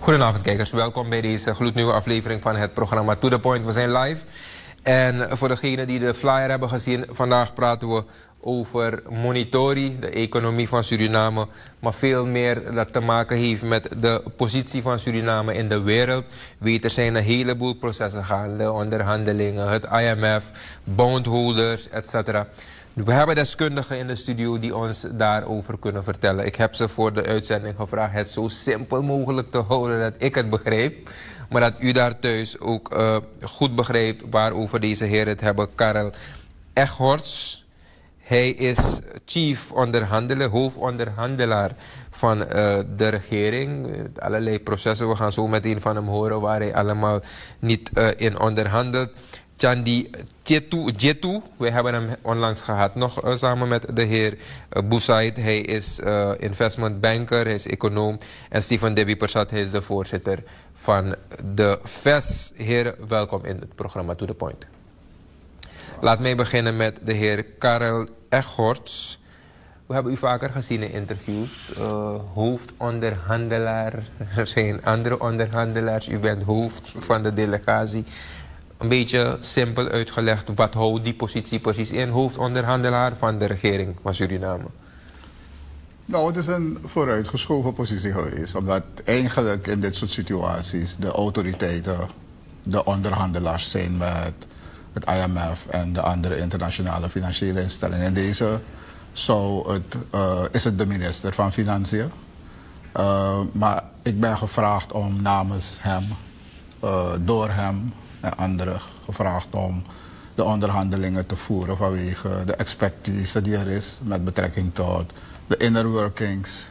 Goedenavond kijkers, welkom bij deze gloednieuwe aflevering van het programma To The Point. We zijn live en voor degenen die de flyer hebben gezien, vandaag praten we over monitoring, de economie van Suriname, maar veel meer dat te maken heeft met de positie van Suriname in de wereld. Er zijn een heleboel processen gaande, onderhandelingen, het IMF, bondholders, etc. We hebben deskundigen in de studio die ons daarover kunnen vertellen. Ik heb ze voor de uitzending gevraagd het zo simpel mogelijk te houden dat ik het begrijp. Maar dat u daar thuis ook goed begrijpt waarover deze heren het hebben. Karel Eghorts. Hij is chief onderhandelaar, hoofdonderhandelaar van de regering. Allerlei processen, we gaan zo meteen van hem horen waar hij allemaal niet in onderhandelt. Chandi Jetu, we hebben hem onlangs gehad, nog samen met de heer Boussaid. Hij is investment banker, hij is econoom. En Stephen Debbie Persat, hij is de voorzitter van de VES. Heren, welkom in het programma To The Point. Laat mij beginnen met de heer Karel Eghorts. We hebben u vaker gezien in interviews. Hoofdonderhandelaar, er zijn andere onderhandelaars. U bent hoofd van de delegatie. Een beetje simpel uitgelegd, wat houdt die positie precies in? Hoofdonderhandelaar van de regering van Suriname. Nou, het is een vooruitgeschoven positie geweest. Omdat eigenlijk in dit soort situaties de autoriteiten de onderhandelaars zijn met het IMF en de andere internationale financiële instellingen. In deze is het de minister van Financiën. Maar ik ben gevraagd om namens hem, door hem en anderen gevraagd om de onderhandelingen te voeren vanwege de expertise die er is met betrekking tot de inner workings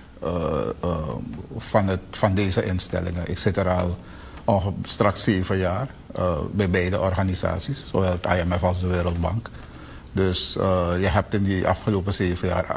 van deze instellingen. Ik zit er al straks 7 jaar bij beide organisaties, zowel het IMF als de Wereldbank. Dus je hebt in die afgelopen 7 jaar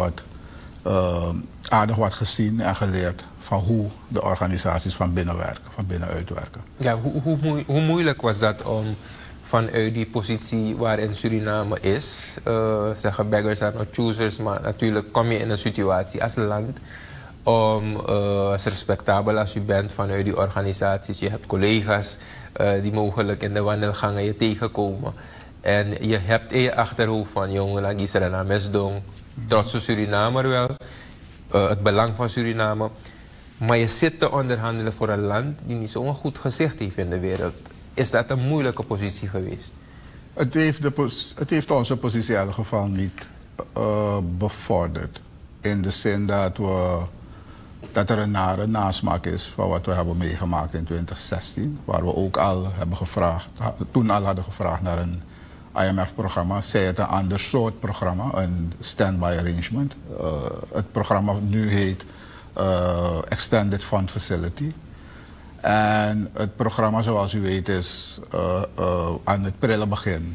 aardig wat gezien en geleerd van hoe de organisaties van binnenuit werken. Ja, hoe moeilijk was dat om vanuit die positie waarin Suriname is, zeggen beggars are not choosers, maar natuurlijk kom je in een situatie als land om als respectabel als u bent vanuit die organisaties. Je hebt collega's die mogelijk in de wandelgangen je tegenkomen. En je hebt in je achterhoofd van jongen, lang is er een misdong, trotse Surinamer wel, het belang van Suriname. Maar je zit te onderhandelen voor een land die niet zo'n goed gezicht heeft in de wereld. Is dat een moeilijke positie geweest? Het heeft onze positie in ieder geval niet bevorderd. In de zin dat er een nare nasmaak is van wat we hebben meegemaakt in 2016. Waar we ook al toen al hadden gevraagd naar een IMF-programma. Zij het een ander soort programma, een standby arrangement. Het programma nu heet Extended Fund Facility. En het programma, zoals u weet, is aan het prille begin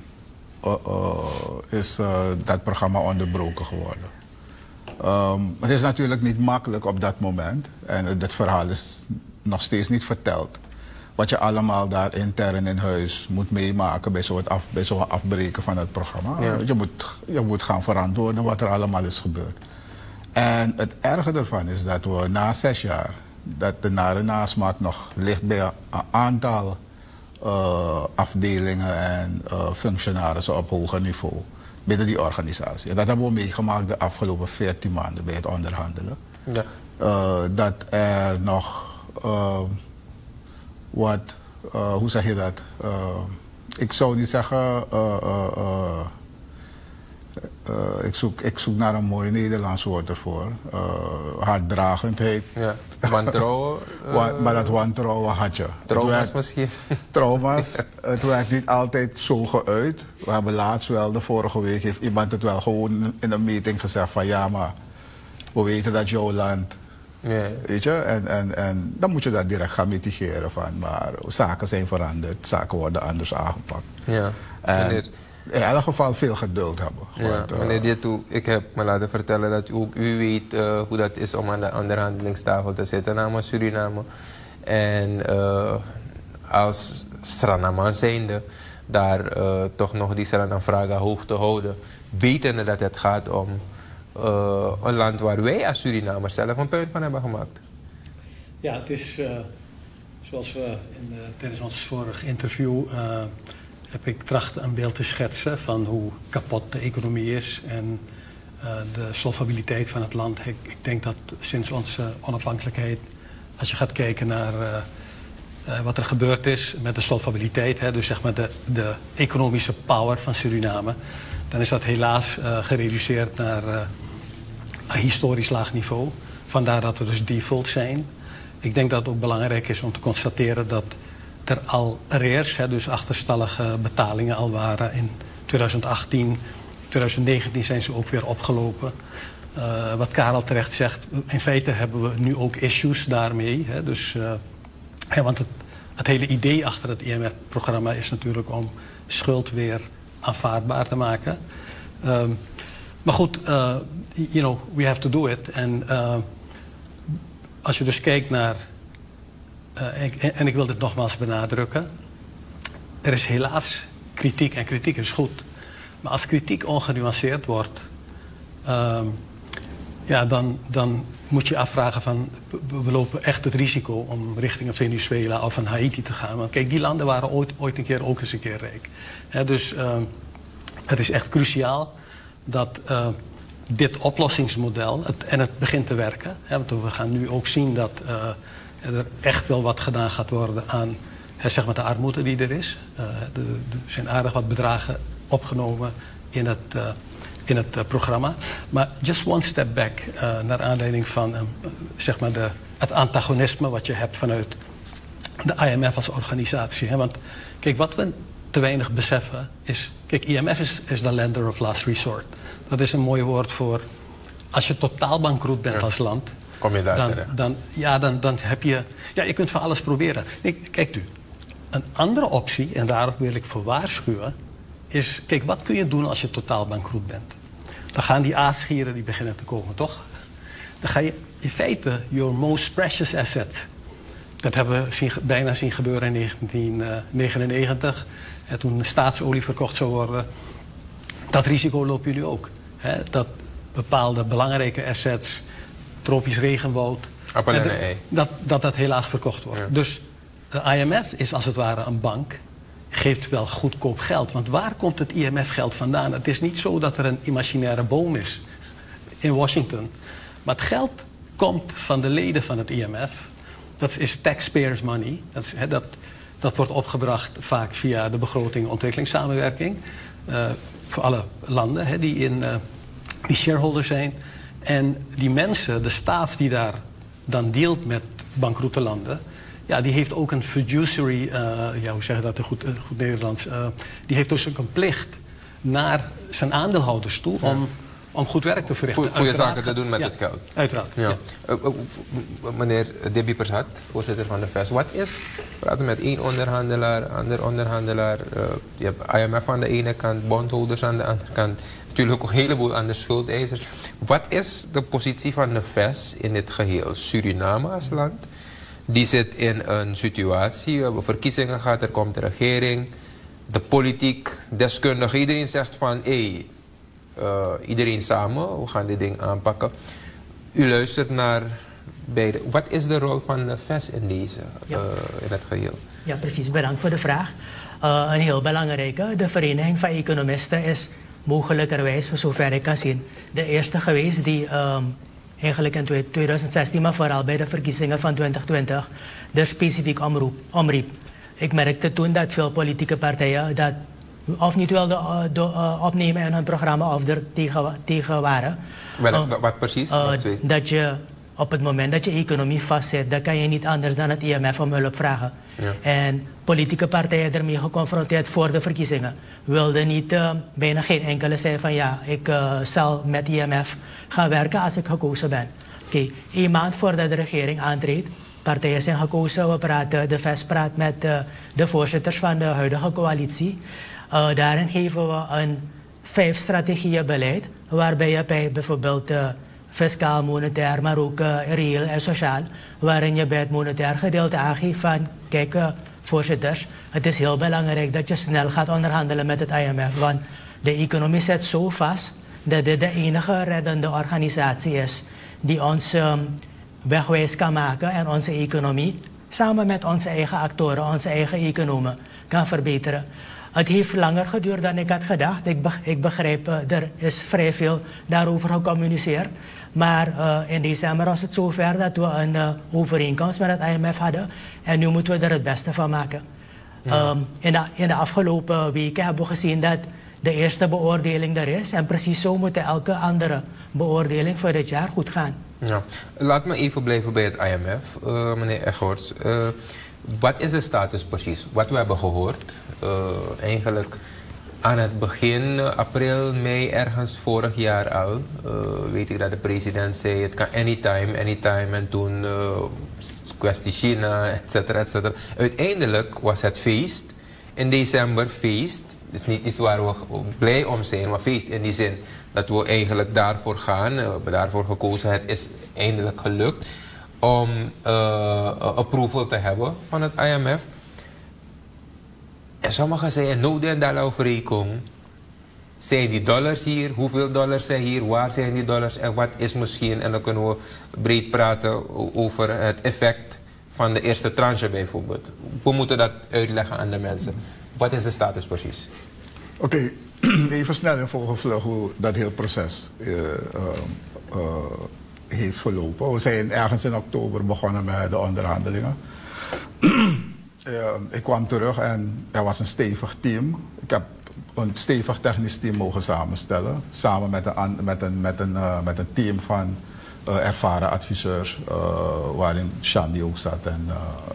is dat programma onderbroken geworden. Het is natuurlijk niet makkelijk op dat moment. En het verhaal is nog steeds niet verteld. Wat je allemaal daar intern in huis moet meemaken bij zo'n afbreken van het programma. Ja. Je moet gaan verantwoorden wat er allemaal is gebeurd. En het erge ervan is dat we na 6 jaar, dat de nare nasmaak nog ligt bij een aantal afdelingen en functionarissen op hoger niveau binnen die organisatie. En dat hebben we meegemaakt de afgelopen 14 maanden bij het onderhandelen. Ja. Dat er nog hoe zeg je dat? Ik zou niet zeggen, ik zoek naar een mooi Nederlands woord ervoor. Haarddragendheid. Ja, wantrouwen. Maar dat wantrouwen had je. Trauma's misschien. Trauma's. Het werkt niet altijd zo geuit. We hebben laatst wel, de vorige week heeft iemand het wel gewoon in een meeting gezegd van ja, maar we weten dat jouw land. Yeah. Weet je? En dan moet je dat direct gaan mitigeren van. Maar zaken zijn veranderd, zaken worden anders aangepakt. Ja. En in elk geval veel geduld hebben. Ja, meneer Jetu, ik heb me laten vertellen dat ook u weet hoe dat is om aan de onderhandelingstafel te zitten namens Suriname. En als Sranaman zijnde daar toch nog die Sranafraga hoog te houden. Wetende dat het gaat om een land waar wij als Surinamers zelf een punt van hebben gemaakt. Ja, het is Zoals we tijdens ons vorige interview heb ik tracht een beeld te schetsen van hoe kapot de economie is en de solvabiliteit van het land. Ik denk dat sinds onze onafhankelijkheid, als je gaat kijken naar wat er gebeurd is met de solvabiliteit, dus zeg maar de economische power van Suriname, dan is dat helaas gereduceerd naar een historisch laag niveau. Vandaar dat we dus default zijn. Ik denk dat het ook belangrijk is om te constateren dat er al arrears, dus achterstallige betalingen al waren in 2018. 2019 zijn ze ook weer opgelopen. Wat Karel terecht zegt, in feite hebben we nu ook issues daarmee. Want het hele idee achter het IMF-programma is natuurlijk om schuld weer aanvaardbaar te maken. Maar goed, we have to do it. En als je dus kijkt naar, en ik wil dit nogmaals benadrukken, er is helaas kritiek en kritiek is goed. Maar als kritiek ongenuanceerd wordt, dan moet je afvragen van, we lopen echt het risico om richting Venezuela of een Haiti te gaan. Want kijk, die landen waren ooit een keer ook eens een keer rijk. Dus het is echt cruciaal dat dit oplossingsmodel, het begint te werken. Want we gaan nu ook zien dat er echt wel wat gedaan gaat worden aan zeg maar de armoede die er is. Er zijn aardig wat bedragen opgenomen in het programma. Maar just one step back, naar aanleiding van zeg maar het antagonisme wat je hebt vanuit de IMF als organisatie. Want kijk, wat we te weinig beseffen is, kijk, IMF is de lender of last resort. Dat is een mooi woord voor, als je totaal bankroet bent als land, kom je daar dan heb je, je kunt van alles proberen. Nee, kijk u, een andere optie, en daarop wil ik voor waarschuwen, is, kijk, wat kun je doen als je totaal bankroet bent? Dan gaan die aasgieren die beginnen te komen, toch? Dan ga je in feite your most precious asset. Dat hebben we bijna zien gebeuren in 1999. En toen de staatsolie verkocht zou worden. Dat risico loop je nu ook. Dat bepaalde belangrijke assets, tropisch regenwoud, dat helaas verkocht wordt. Ja. Dus de IMF is als het ware een bank, geeft wel goedkoop geld. Want waar komt het IMF-geld vandaan? Het is niet zo dat er een imaginaire boom is in Washington. Maar het geld komt van de leden van het IMF. Dat is taxpayers money. Dat wordt opgebracht vaak via de begroting ontwikkelingssamenwerking. Voor alle landen die shareholder zijn. En die mensen, de staf die daar dan dealt met bankroete landen, die heeft ook een fiduciary, hoe zeg je dat in goed Nederlands, die heeft dus ook een plicht naar zijn aandeelhouders toe om goed werk te verrichten. Goede zaken te doen met het geld. Uiteraard. Ja. Meneer Debbie Persat, voorzitter van de VES. We praten met één onderhandelaar, ander onderhandelaar. Je hebt IMF aan de ene kant, bondhouders aan de andere kant. Natuurlijk ook een heleboel andere schuldeisers. Wat is de positie van de VES in dit geheel? Suriname als land, die zit in een situatie, we hebben verkiezingen gehad, er komt de regering, de politiek, deskundigen, iedereen zegt van, iedereen samen, we gaan dit ding aanpakken. U luistert naar beide. Wat is de rol van de VES in deze, in het geheel? Ja, precies. Bedankt voor de vraag. Een heel belangrijke. De Vereniging van Economisten is mogelijkerwijs, voor zover ik kan zien, de eerste geweest die eigenlijk in 2016, maar vooral bij de verkiezingen van 2020, er specifiek omriep. Ik merkte toen dat veel politieke partijen dat of niet wilden opnemen in hun programma of er tegen waren. Wat precies? Dat je op het moment dat je economie vastzet, dan kan je niet anders dan het IMF om hulp vragen. Ja. En politieke partijen ermee geconfronteerd voor de verkiezingen wilden niet, bijna geen enkele zei van ik zal met IMF gaan werken als ik gekozen ben. Oké, 1 maand voordat de regering aantreedt, partijen zijn gekozen, de VES praat met de voorzitters van de huidige coalitie. Daarin geven we een 5 strategieën beleid, waarbij je bij bijvoorbeeld fiscaal, monetair, maar ook reëel en sociaal, waarin je bij het monetair gedeelte aangeeft van, kijk voorzitters, het is heel belangrijk dat je snel gaat onderhandelen met het IMF, want de economie zit zo vast dat dit de enige reddende organisatie is die ons wegwijs kan maken en onze economie samen met onze eigen actoren, onze eigen economen, kan verbeteren. Het heeft langer geduurd dan ik had gedacht. Ik begrijp, er is vrij veel daarover gecommuniceerd. Maar in december was het zover dat we een overeenkomst met het IMF hadden. En nu moeten we er het beste van maken. Ja. In de afgelopen weken hebben we gezien dat de eerste beoordeling er is. En precies zo moet elke andere beoordeling voor dit jaar goed gaan. Ja. Laat me even blijven bij het IMF, meneer Eggerts. Wat is de status precies? Wat we hebben gehoord, eigenlijk aan het begin, april, mei, ergens vorig jaar al, weet ik dat de president zei, het kan anytime. En toen kwestie China, et cetera, et cetera. Uiteindelijk was het feest, in december feest, dus niet iets waar we blij om zijn, maar feest in die zin dat we eigenlijk daarvoor gaan, we hebben daarvoor gekozen, het is eindelijk gelukt om approval te hebben van het IMF. En sommigen zeiden, no den dollar overeenkomen. Zijn die dollars hier? Hoeveel dollars zijn hier? Waar zijn die dollars? En wat is misschien, en dan kunnen we breed praten over het effect van de eerste tranche bijvoorbeeld. We moeten dat uitleggen aan de mensen. Wat is de status precies? Oké, even snel en volgevlug hoe dat hele proces heeft verlopen. We zijn ergens in oktober begonnen met de onderhandelingen. Ik kwam terug en er was een stevig team. Ik heb een stevig technisch team mogen samenstellen. Samen met een team van ervaren adviseurs, waarin Shandy ook zat en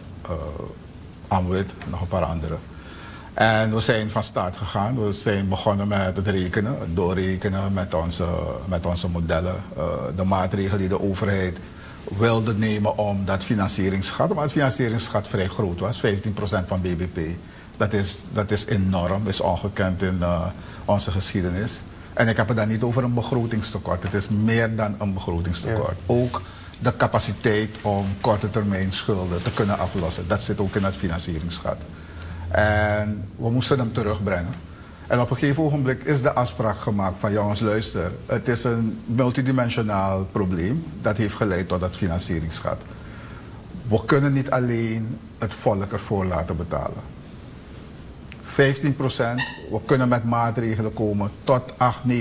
Amwit en nog een paar anderen. En we zijn van start gegaan. We zijn begonnen met het rekenen, het doorrekenen met onze modellen. De maatregelen die de overheid wilde nemen om dat financieringsschat. Maar het financieringsschat vrij groot was, 15% van BBP. Dat is enorm, is ongekend in onze geschiedenis. En ik heb het dan niet over een begrotingstekort. Het is meer dan een begrotingstekort. Ja. Ook de capaciteit om korte termijn schulden te kunnen aflossen. Dat zit ook in het financieringsschat. En we moesten hem terugbrengen. En op een gegeven ogenblik is de afspraak gemaakt van jongens, luister, het is een multidimensionaal probleem. Dat heeft geleid tot dat financieringsschat. We kunnen niet alleen het volk ervoor laten betalen. 15%, we kunnen met maatregelen komen tot 8-9%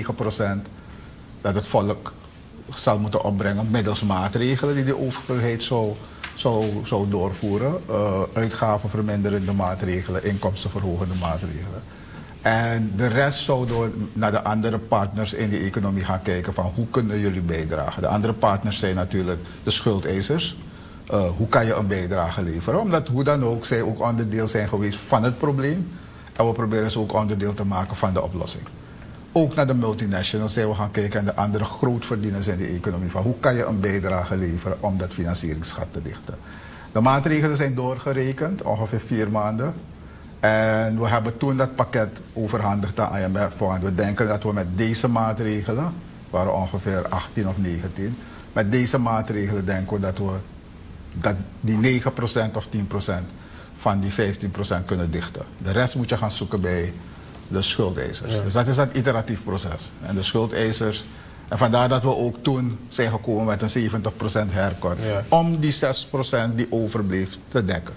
dat het volk zal moeten opbrengen middels maatregelen die de overheid zou doorvoeren. Uitgaven verminderende maatregelen, inkomstenverhogende maatregelen. En de rest zouden we naar de andere partners in de economie gaan kijken van hoe kunnen jullie bijdragen. De andere partners zijn natuurlijk de schuldeisers. Hoe kan je een bijdrage leveren? Omdat hoe dan ook zij ook onderdeel zijn geweest van het probleem. En we proberen ze ook onderdeel te maken van de oplossing. Ook naar de multinationals zijn we gaan kijken en de andere grootverdieners in de economie. Van hoe kan je een bijdrage leveren om dat financieringsgat te dichten? De maatregelen zijn doorgerekend, ongeveer 4 maanden. En we hebben toen dat pakket overhandigd aan IMF. Want we denken dat we met deze maatregelen, waren ongeveer 18 of 19. Met deze maatregelen denken we dat die 9% of 10% van die 15% kunnen dichten. De rest moet je gaan zoeken bij de schuldeisers. Ja. Dus dat is dat iteratief proces. En de schuldeisers, en vandaar dat we ook toen zijn gekomen met een 70% haircut. Ja. Om die 6% die overbleef te dekken.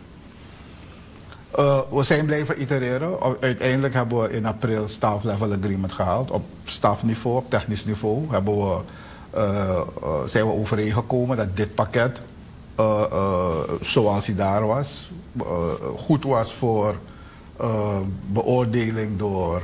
We zijn blijven itereren. Uiteindelijk hebben we in april staff level agreement gehaald. Op stafniveau, op technisch niveau zijn we overeengekomen dat dit pakket, zoals hij daar was, goed was voor beoordeling door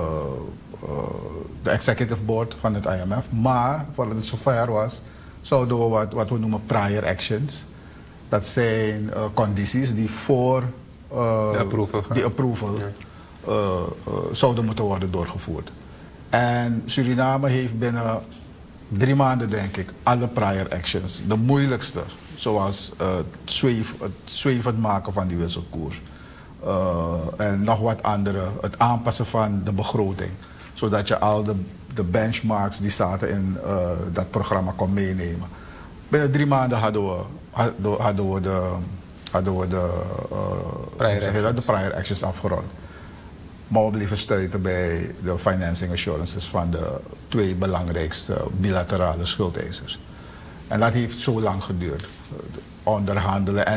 de executive board van het IMF. Maar voordat het zover was, zouden we wat we noemen prior actions. Dat zijn condities die voor die approval zouden moeten worden doorgevoerd. En Suriname heeft binnen 3 maanden, denk ik, alle prior actions. De moeilijkste, zoals het zwevend maken van die wisselkoers. En nog wat andere, het aanpassen van de begroting. Zodat je al de benchmarks die zaten in dat programma kon meenemen. Binnen 3 maanden hadden we de prior actions afgerond. Maar we bleven stuiten bij de financing assurances van de 2 belangrijkste bilaterale schuldeisers. En dat heeft zo lang geduurd. Onderhandelen. En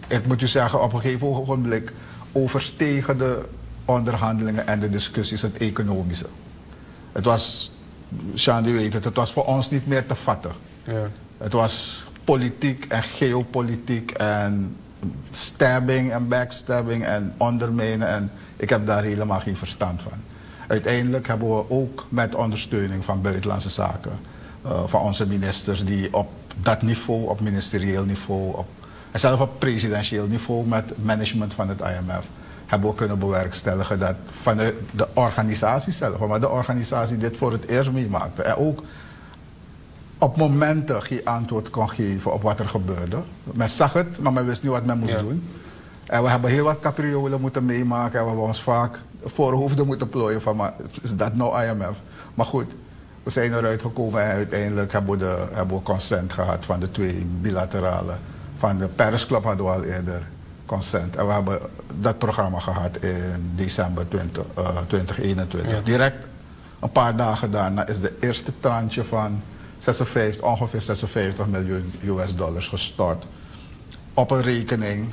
ik moet u zeggen, op een gegeven ogenblik overstegen de onderhandelingen en de discussies het economische. Het was, Shandy weet het was voor ons niet meer te vatten. Ja. Het was politiek en geopolitiek en stabbing en backstabbing en ondermijnen en ik heb daar helemaal geen verstand van. Uiteindelijk hebben we ook met ondersteuning van buitenlandse zaken, van onze ministers die op dat niveau, op ministerieel niveau, en zelfs op presidentieel niveau met management van het IMF, hebben we kunnen bewerkstelligen dat van de organisatie zelf, maar de organisatie dit voor het eerst meemaakte. En ook op momenten geen antwoord kon geven op wat er gebeurde. Men zag het, maar men wist niet wat men moest doen. En we hebben heel wat capriolen moeten meemaken en we hebben ons vaak voorhoofden moeten plooien van, maar is dat nou IMF? Maar goed, we zijn eruit gekomen en uiteindelijk hebben we consent gehad van de 2 bilaterale. Van de Paris Club hadden we al eerder consent. En we hebben dat programma gehad in december 2021. Ja. Direct een paar dagen daarna is de eerste tranche van ongeveer 56 miljoen US dollars gestort op een rekening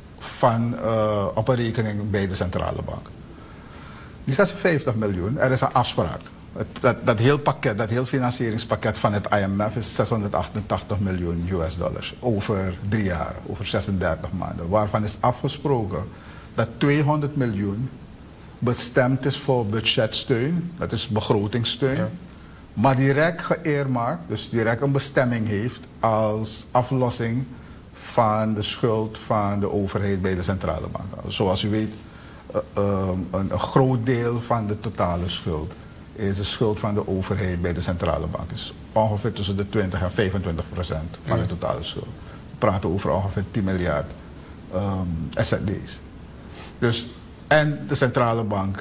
bij de centrale bank. Die 56 miljoen, er is een afspraak. Dat heel pakket, dat heel financieringspakket van het IMF is 688 miljoen US dollars over 3 jaar, over 36 maanden. Waarvan is afgesproken dat 200 miljoen bestemd is voor budgetsteun, dat is begrotingssteun. Ja. Maar direct geëermarkt, dus direct een bestemming heeft als aflossing van de schuld van de overheid bij de centrale bank. Zoals u weet, een groot deel van de totale schuld is de schuld van de overheid bij de centrale bank. Is ongeveer tussen de 20 en 25% van de totale schuld. We praten over ongeveer 10 miljard SZD's. Dus, en de centrale bank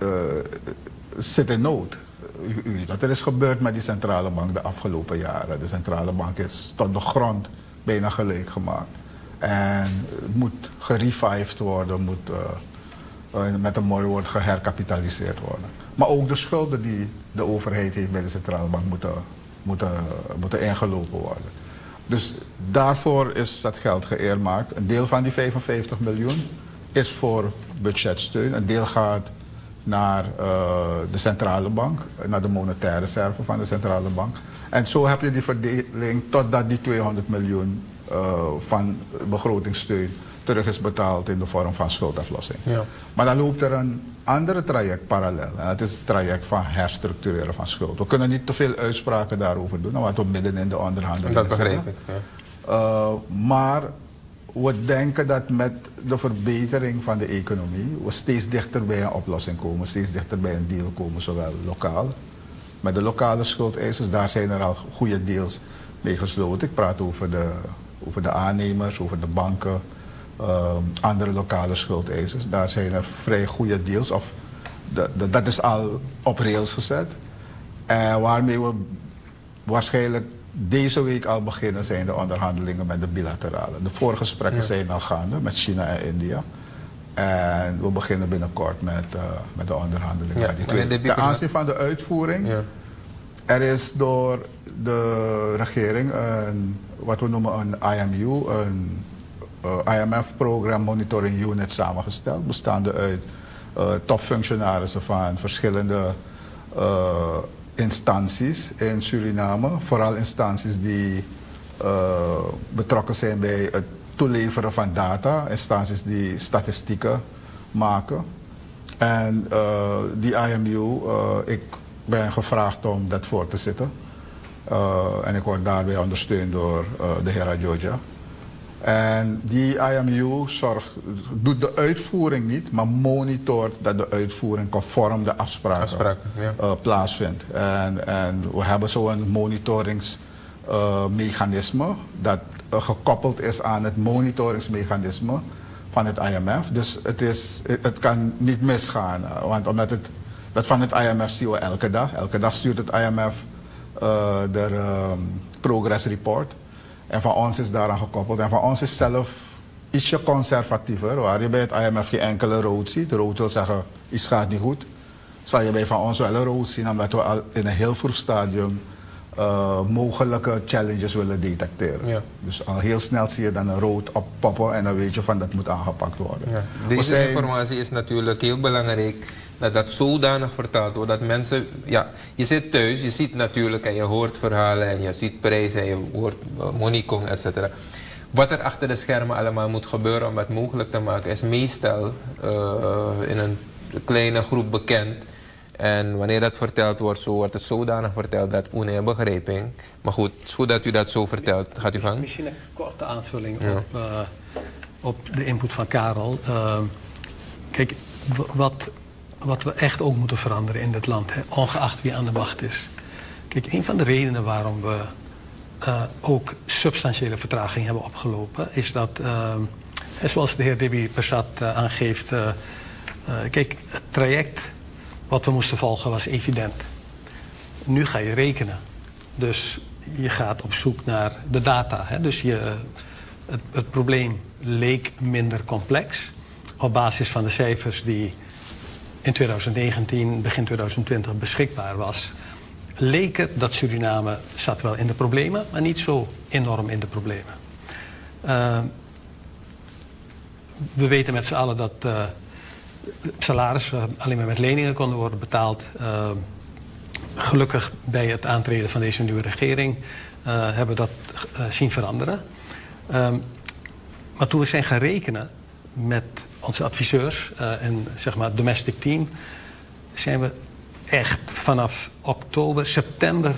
zit in nood. U weet wat er is gebeurd met die centrale bank de afgelopen jaren. De centrale bank is tot de grond bijna gelijk gemaakt. En het moet gerevived worden, moet met een mooi woord geherkapitaliseerd worden. Maar ook de schulden die de overheid heeft bij de centrale bank moeten ingelopen worden. Dus daarvoor is dat geld geëermarkt. Een deel van die 55 miljoen is voor budgetsteun. Een deel gaat naar de centrale bank, naar de monetaire reserve van de centrale bank. En zo heb je die verdeling totdat die 200 miljoen van begrotingssteun terug is betaald in de vorm van schuldaflossing. Ja. Maar dan loopt er een andere traject parallel. En dat is het traject van herstructureren van schuld. We kunnen niet te veel uitspraken daarover doen, want we midden in de onderhandelingen dat begrijp ik. Ja. Maar we denken dat met de verbetering van de economie we steeds dichter bij een oplossing komen, steeds dichter bij een deal komen, zowel lokaal. Met de lokale schuldeisers, daar zijn er al goede deals mee gesloten. Ik praat over de aannemers, over de banken, andere lokale schuldeisers. Daar zijn er vrij goede deals, of dat is al op rails gezet. Waarmee we waarschijnlijk deze week al beginnen zijn de onderhandelingen met de bilaterale. De voorgesprekken zijn al gaande met China en India. En we beginnen binnenkort met de onderhandelingen. Ja, ten aanzien van de uitvoering, er is door de regering wat we noemen een IMU, een IMF Program Monitoring Unit samengesteld, bestaande uit topfunctionarissen van verschillende instanties in Suriname, vooral instanties die betrokken zijn bij het toeleveren van data, instanties die statistieken maken. En die IMU, ik ben gevraagd om dat voor te zitten. En ik word daarbij ondersteund door de heer Adjoja. En die IMU doet de uitvoering niet, maar monitort dat de uitvoering conform de afspraken plaatsvindt. En we hebben zo'n monitoringsmechanisme dat gekoppeld is aan het monitoringsmechanisme van het IMF. Dus het kan niet misgaan, want omdat dat van het IMF zien we elke dag. Elke dag stuurt het IMF de progress report. En van ons is daaraan gekoppeld. En van ons is zelf ietsje conservatiever, waar je bij het IMF geen enkele rood ziet. Rood wil zeggen, iets gaat niet goed. Zal je bij van ons wel een rood zien, omdat we al in een heel vroeg stadium mogelijke challenges willen detecteren. Ja. Dus al heel snel zie je dan een rood oppoppen en dan weet je van dat moet aangepakt worden. Ja. Deze informatie is natuurlijk heel belangrijk, dat dat zodanig vertaald wordt dat mensen, ja, je zit thuis, je ziet natuurlijk en je hoort verhalen en je ziet prijzen en je hoort Monicon, etc. Wat er achter de schermen allemaal moet gebeuren om het mogelijk te maken is meestal in een kleine groep bekend. En wanneer dat verteld wordt, zo wordt het zodanig verteld dat een begrijping. Maar goed, zodat u dat zo vertelt, gaat u gang. Misschien een korte aanvulling op de input van Karel. Kijk, wat we echt ook moeten veranderen in dit land, ongeacht wie aan de macht is. Kijk, een van de redenen waarom we ook substantiële vertraging hebben opgelopen, is dat, zoals de heer Debi Persat aangeeft, kijk, het traject wat we moesten volgen was evident. Nu ga je rekenen. Dus je gaat op zoek naar de data. Hè? Dus het probleem leek minder complex. Op basis van de cijfers die in 2019, begin 2020 beschikbaar was, leek het dat Suriname zat wel in de problemen, maar niet zo enorm in de problemen. We weten met z'n allen dat salarissen alleen maar met leningen konden worden betaald. Gelukkig bij het aantreden van deze nieuwe regering hebben we dat zien veranderen. Maar toen we zijn gaan rekenen met onze adviseurs en zeg maar het domestic team, zijn we echt vanaf september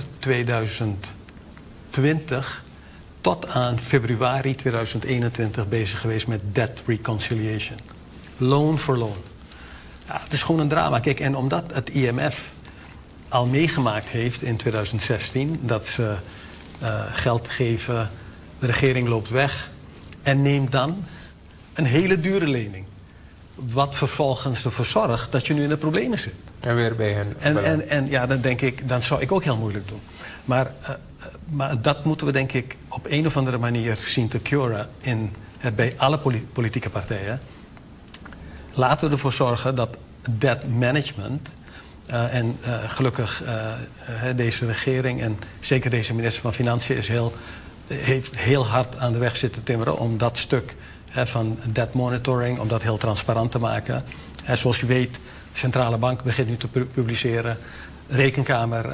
2020 tot aan februari 2021 bezig geweest met debt reconciliation. Loan for loan. Ja, het is gewoon een drama. Kijk, en omdat het IMF al meegemaakt heeft in 2016 dat ze geld geven, de regering loopt weg en neemt dan een hele dure lening. Wat vervolgens ervoor zorgt dat je nu in de problemen zit. En weer bij hen. En ja, dan denk ik, dan zou ik ook heel moeilijk doen. Maar dat moeten we denk ik op een of andere manier zien te curen bij alle politieke partijen. Laten we ervoor zorgen dat debt management gelukkig deze regering en zeker deze minister van Financiën heeft heel hard aan de weg zitten timmeren om dat stuk van debt monitoring, om dat heel transparant te maken. Zoals u weet, de centrale bank begint nu te publiceren. De rekenkamer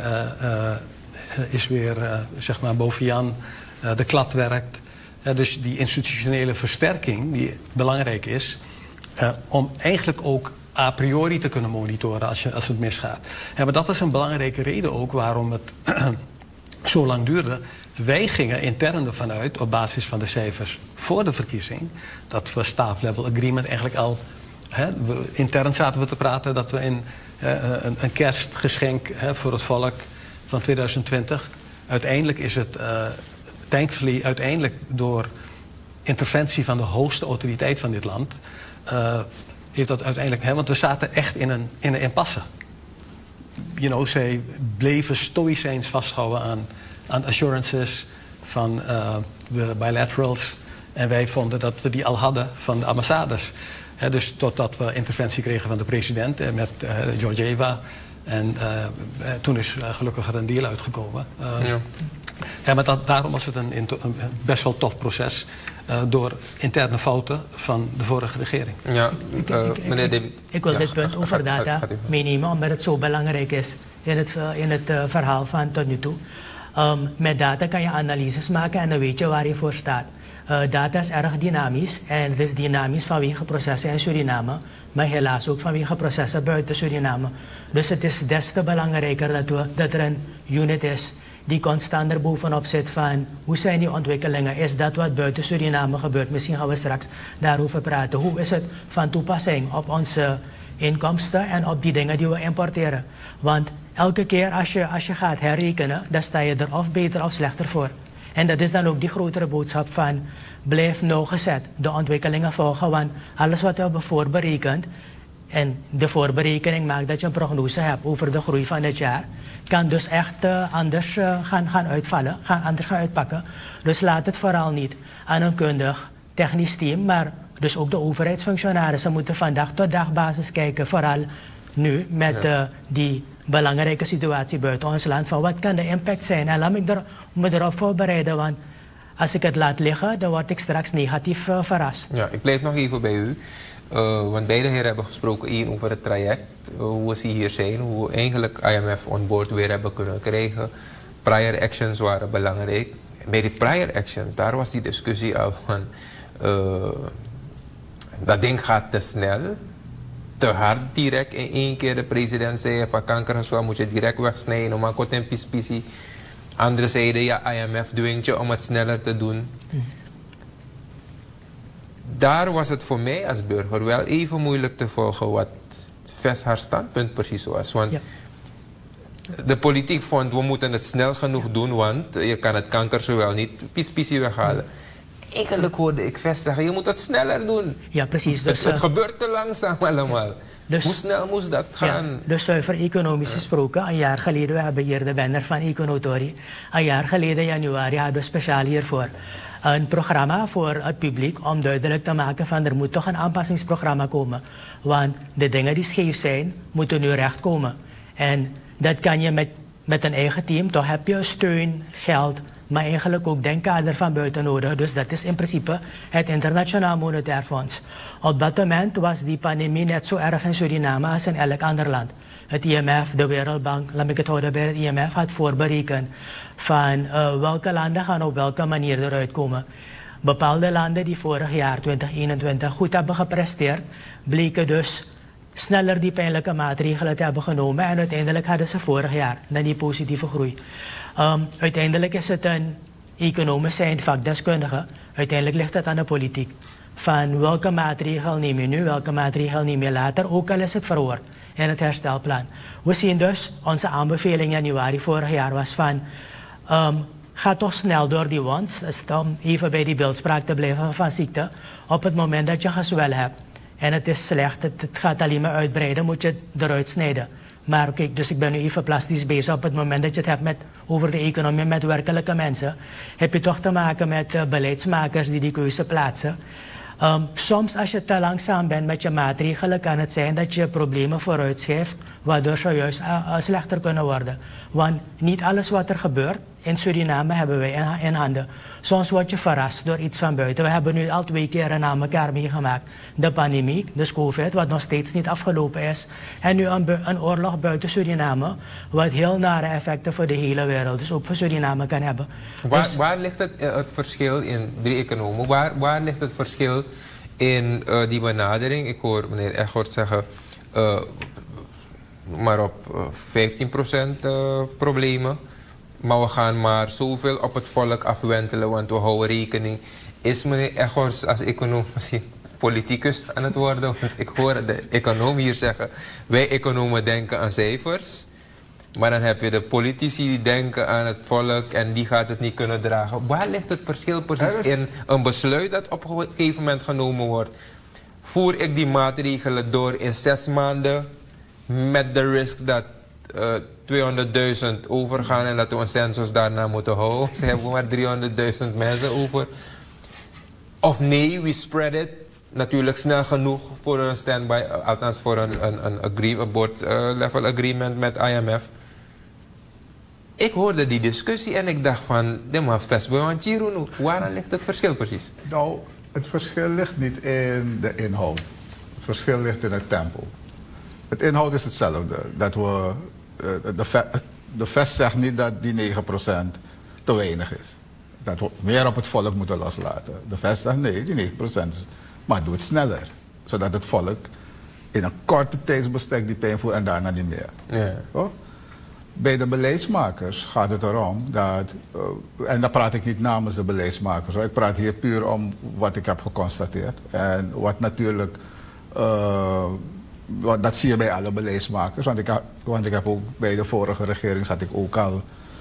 is weer zeg maar boven Jan. De klad werkt. Dus die institutionele versterking die belangrijk is, om eigenlijk ook a priori te kunnen monitoren als het misgaat. Maar dat is een belangrijke reden ook waarom het zo lang duurde. Wij gingen intern ervan uit, op basis van de cijfers voor de verkiezing, dat we staff level agreement eigenlijk al, intern zaten we te praten dat we een kerstgeschenk voor het volk van 2020. Uiteindelijk is het, thankfully, uiteindelijk door interventie van de hoogste autoriteit van dit land, heeft dat uiteindelijk, want we zaten echt in een impasse. Zij bleven stoïcijns vasthouden aan assurances van de bilaterals. En wij vonden dat we die al hadden van de ambassades. Dus totdat we interventie kregen van de president met Georgieva. En toen is gelukkig er een deal uitgekomen. Maar daarom was het een best wel tof proces. Door interne fouten van de vorige regering. Ja, ik wil dit punt over data meenemen, omdat het zo belangrijk is in het verhaal van tot nu toe. Met data kan je analyses maken en dan weet je waar je voor staat. Data is erg dynamisch en het is dynamisch vanwege processen in Suriname, maar helaas ook vanwege processen buiten Suriname. Dus het is des te belangrijker dat er een unit is die constant er bovenop zit van hoe zijn die ontwikkelingen, is dat wat buiten Suriname gebeurt. Misschien gaan we straks daarover praten. Hoe is het van toepassing op onze inkomsten en op die dingen die we importeren. Want elke keer als je gaat herrekenen, dan sta je er of beter of slechter voor. En dat is dan ook die grotere boodschap van blijf nauwgezet de ontwikkelingen volgen, want alles wat we hebben voorberekend en de voorberekening maakt dat je een prognose hebt over de groei van dit jaar, kan dus echt anders gaan uitvallen, anders gaan uitpakken. Dus laat het vooral niet aan een kundig technisch team, maar dus ook de overheidsfunctionarissen moeten van dag tot dag basis kijken, vooral nu met die belangrijke situatie buiten ons land. Van wat kan de impact zijn? En laat me erop voorbereiden, want als ik het laat liggen, dan word ik straks negatief verrast. Ja, ik blijf nog even bij u. Want beide heren hebben gesproken één over het traject. Hoe ze hier zijn, hoe we eigenlijk IMF on board weer hebben kunnen krijgen. Prior actions waren belangrijk. Bij die prior actions, daar was die discussie al van... dat ding gaat te snel, te hard direct. In één keer de president zei van kanker moet je direct wegsnijden, maar kort en pispisi. Anderen zeiden ja, IMF dwingt je om het sneller te doen. Daar was het voor mij als burger wel even moeilijk te volgen wat Ves haar standpunt precies was. Want de politiek vond we moeten het snel genoeg doen, want je kan het kanker zowel niet pispisi weghalen. Eigenlijk hoorde ik Ves zeggen, je moet het sneller doen. Ja, precies. Dus, het gebeurt te langzaam allemaal. Dus, hoe snel moest dat gaan? Ja, dus zuiver economisch gesproken, een jaar geleden, we hebben hier de banner van Econotori. Een jaar geleden, januari, hadden we speciaal hiervoor een programma voor het publiek om duidelijk te maken van er moet toch een aanpassingsprogramma komen. Want de dingen die scheef zijn, moeten nu recht komen. En dat kan je met een eigen team, toch heb je steun, geld, maar eigenlijk ook denkkader van buiten nodig. Dus dat is in principe het Internationaal Monetair Fonds. Op dat moment was die pandemie net zo erg in Suriname als in elk ander land. Het IMF, de Wereldbank, laat ik het houden bij het IMF, had voorberekend van welke landen gaan op welke manier eruit komen. Bepaalde landen die vorig jaar, 2021, goed hebben gepresteerd, bleken dus sneller die pijnlijke maatregelen te hebben genomen. En uiteindelijk hadden ze vorig jaar naar die positieve groei. Uiteindelijk is het een economisch zijn vakdeskundige. Uiteindelijk ligt het aan de politiek. Van welke maatregel neem je nu, welke maatregel neem je later, ook al is het verwoord in het herstelplan. We zien dus, onze aanbeveling in januari vorig jaar was van, ga toch snel door die wond, om even bij die beeldspraak te blijven van ziekte. Op het moment dat je gezwel hebt en het is slecht, het gaat alleen maar uitbreiden, moet je het eruit snijden. Maar kijk, dus ik ben nu even plastisch bezig. Op het moment dat je het hebt over de economie met werkelijke mensen, heb je toch te maken met beleidsmakers die keuze plaatsen. Soms als je te langzaam bent met je maatregelen, kan het zijn dat je problemen vooruitschrijft, waardoor ze juist slechter kunnen worden. Want niet alles wat er gebeurt in Suriname hebben wij in handen. Soms word je verrast door iets van buiten. We hebben nu al 2 keer na elkaar meegemaakt. De pandemie, dus COVID, wat nog steeds niet afgelopen is. En nu een oorlog buiten Suriname, wat heel nare effecten voor de hele wereld, dus ook voor Suriname kan hebben. Waar ligt het verschil in, 3 economen, waar ligt het verschil in die benadering? Ik hoor meneer Egort zeggen, maar op 15% problemen. Maar we gaan maar zoveel op het volk afwentelen, want we houden rekening. Is meneer Egors als econoom misschien politicus aan het worden? Want ik hoor de econoom hier zeggen, wij economen denken aan cijfers. Maar dan heb je de politici die denken aan het volk en die gaat het niet kunnen dragen. Waar ligt het verschil precies in een besluit dat op een gegeven moment genomen wordt? Voer ik die maatregelen door in 6 maanden met de risk dat 200.000 overgaan en dat we een census daarna moeten houden? Ze hebben maar 300.000 mensen over. Of nee, we spread it. Natuurlijk snel genoeg voor een standby, althans voor een board level agreement met IMF. Ik hoorde die discussie en ik dacht van, waar ligt het verschil precies? Nou, het verschil ligt niet in de inhoud. Het verschil ligt in het tempo. Het inhoud is hetzelfde. Dat we, de VES zegt niet dat die 9% te weinig is. Dat we meer op het volk moeten loslaten. De VES zegt nee, die 9% is. Maar doe het sneller. Zodat het volk in een korte tijdsbestek die pijn voelt en daarna niet meer. Ja. Oh? Bij de beleidsmakers gaat het erom dat, en dan praat ik niet namens de beleidsmakers, hoor. Ik praat hier puur om wat ik heb geconstateerd. En wat natuurlijk, dat zie je bij alle beleidsmakers. Want ik heb ook bij de vorige regering zat ik ook al,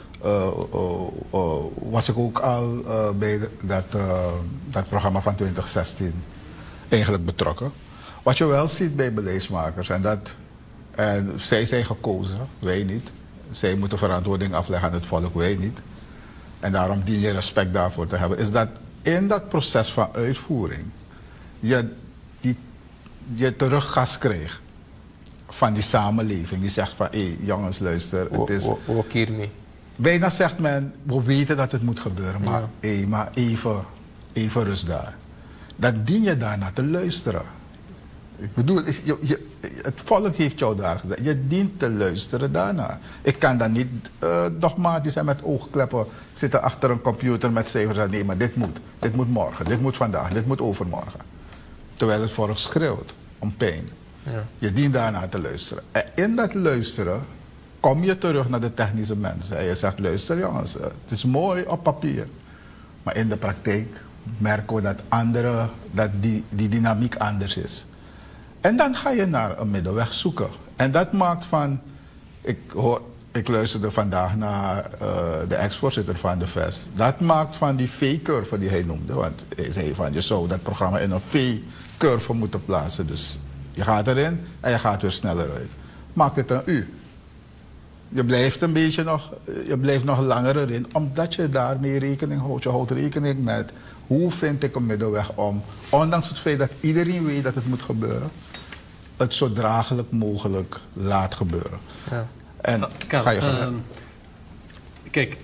was ik ook al bij dat programma van 2016 eigenlijk betrokken. Wat je wel ziet bij beleidsmakers, en zij zijn gekozen, wij niet. Zij moeten verantwoording afleggen aan het volk, wij niet. En daarom dien je respect daarvoor te hebben. Is dat in dat proces van uitvoering je teruggas kreeg van die samenleving. Die zegt van, hé jongens, luister, het is... Ook hiermee. Bijna zegt men, we weten dat het moet gebeuren, maar, maar even rust daar. Dan dien je daarna te luisteren. Ik bedoel, het volk heeft jou daar gezegd. Je dient te luisteren daarna. Ik kan dan niet dogmatisch en met oogkleppen zitten achter een computer met cijfers en nee, maar dit moet morgen, dit moet vandaag, dit moet overmorgen. Terwijl het volk schreeuwt om pijn. Ja. Je dient daarna te luisteren. En in dat luisteren kom je terug naar de technische mensen. En je zegt, luister jongens, het is mooi op papier. Maar in de praktijk merken we dat die dynamiek anders is. En dan ga je naar een middenweg zoeken. En dat maakt van... Ik luisterde vandaag naar de ex-voorzitter van de VES. Dat maakt van die V-curve die hij noemde. Want hij zei van, je zou dat programma in een V-curve moeten plaatsen. Dus je gaat erin en je gaat weer sneller uit. Maakt het een U. Je blijft nog langer erin, omdat je daarmee rekening houdt. Je houdt rekening met, hoe vind ik een middenweg om, ondanks het feit dat iedereen weet dat het moet gebeuren, het zo draaglijk mogelijk laat gebeuren. Ja. En Karel, ga je kijk,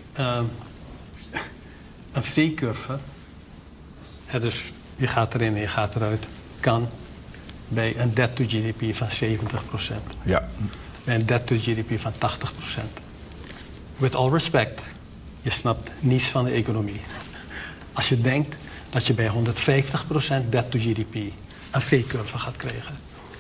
een V-curve, dus je gaat erin en je gaat eruit, kan bij een debt to GDP van 70%. Ja. Bij een debt to GDP van 80%. With all respect, je snapt niets van de economie. Als je denkt dat je bij 150% debt to GDP een V-curve gaat krijgen.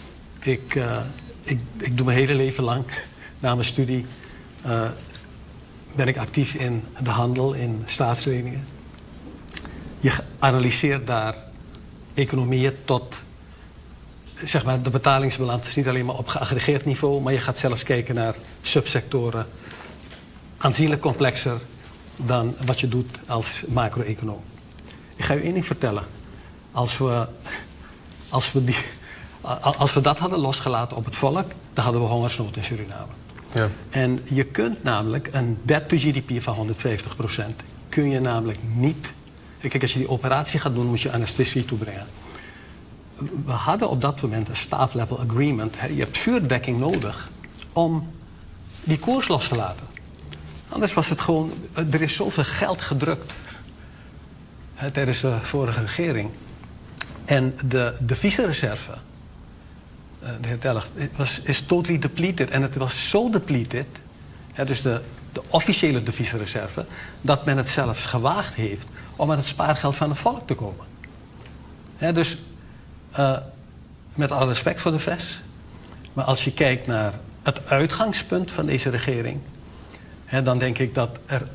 Ik doe mijn hele leven lang, na mijn studie, ben ik actief in de handel, in staatsleningen. Je analyseert daar economieën tot, zeg maar, de betalingsbalans is niet alleen maar op geaggregeerd niveau, maar je gaat zelfs kijken naar subsectoren, aanzienlijk complexer dan wat je doet als macro-econoom. Ik ga u één ding vertellen. Als we dat hadden losgelaten op het volk, dan hadden we hongersnood in Suriname. Ja. En je kunt namelijk een debt to GDP van 150%, kun je namelijk niet... Kijk, als je die operatie gaat doen, moet je anesthesie toebrengen. We hadden op dat moment een staff-level agreement. Je hebt vuurdekking nodig om die koers los te laten. Anders was het gewoon... Er is zoveel geld gedrukt tijdens de vorige regering. En de vice-reserve, de heer Telgt, is totally depleted. En het was zo depleted, dus de officiële deviezenreserve, dat men het zelfs gewaagd heeft om aan het spaargeld van het volk te komen. Dus met alle respect voor de VES, maar als je kijkt naar het uitgangspunt van deze regering, dan denk ik dat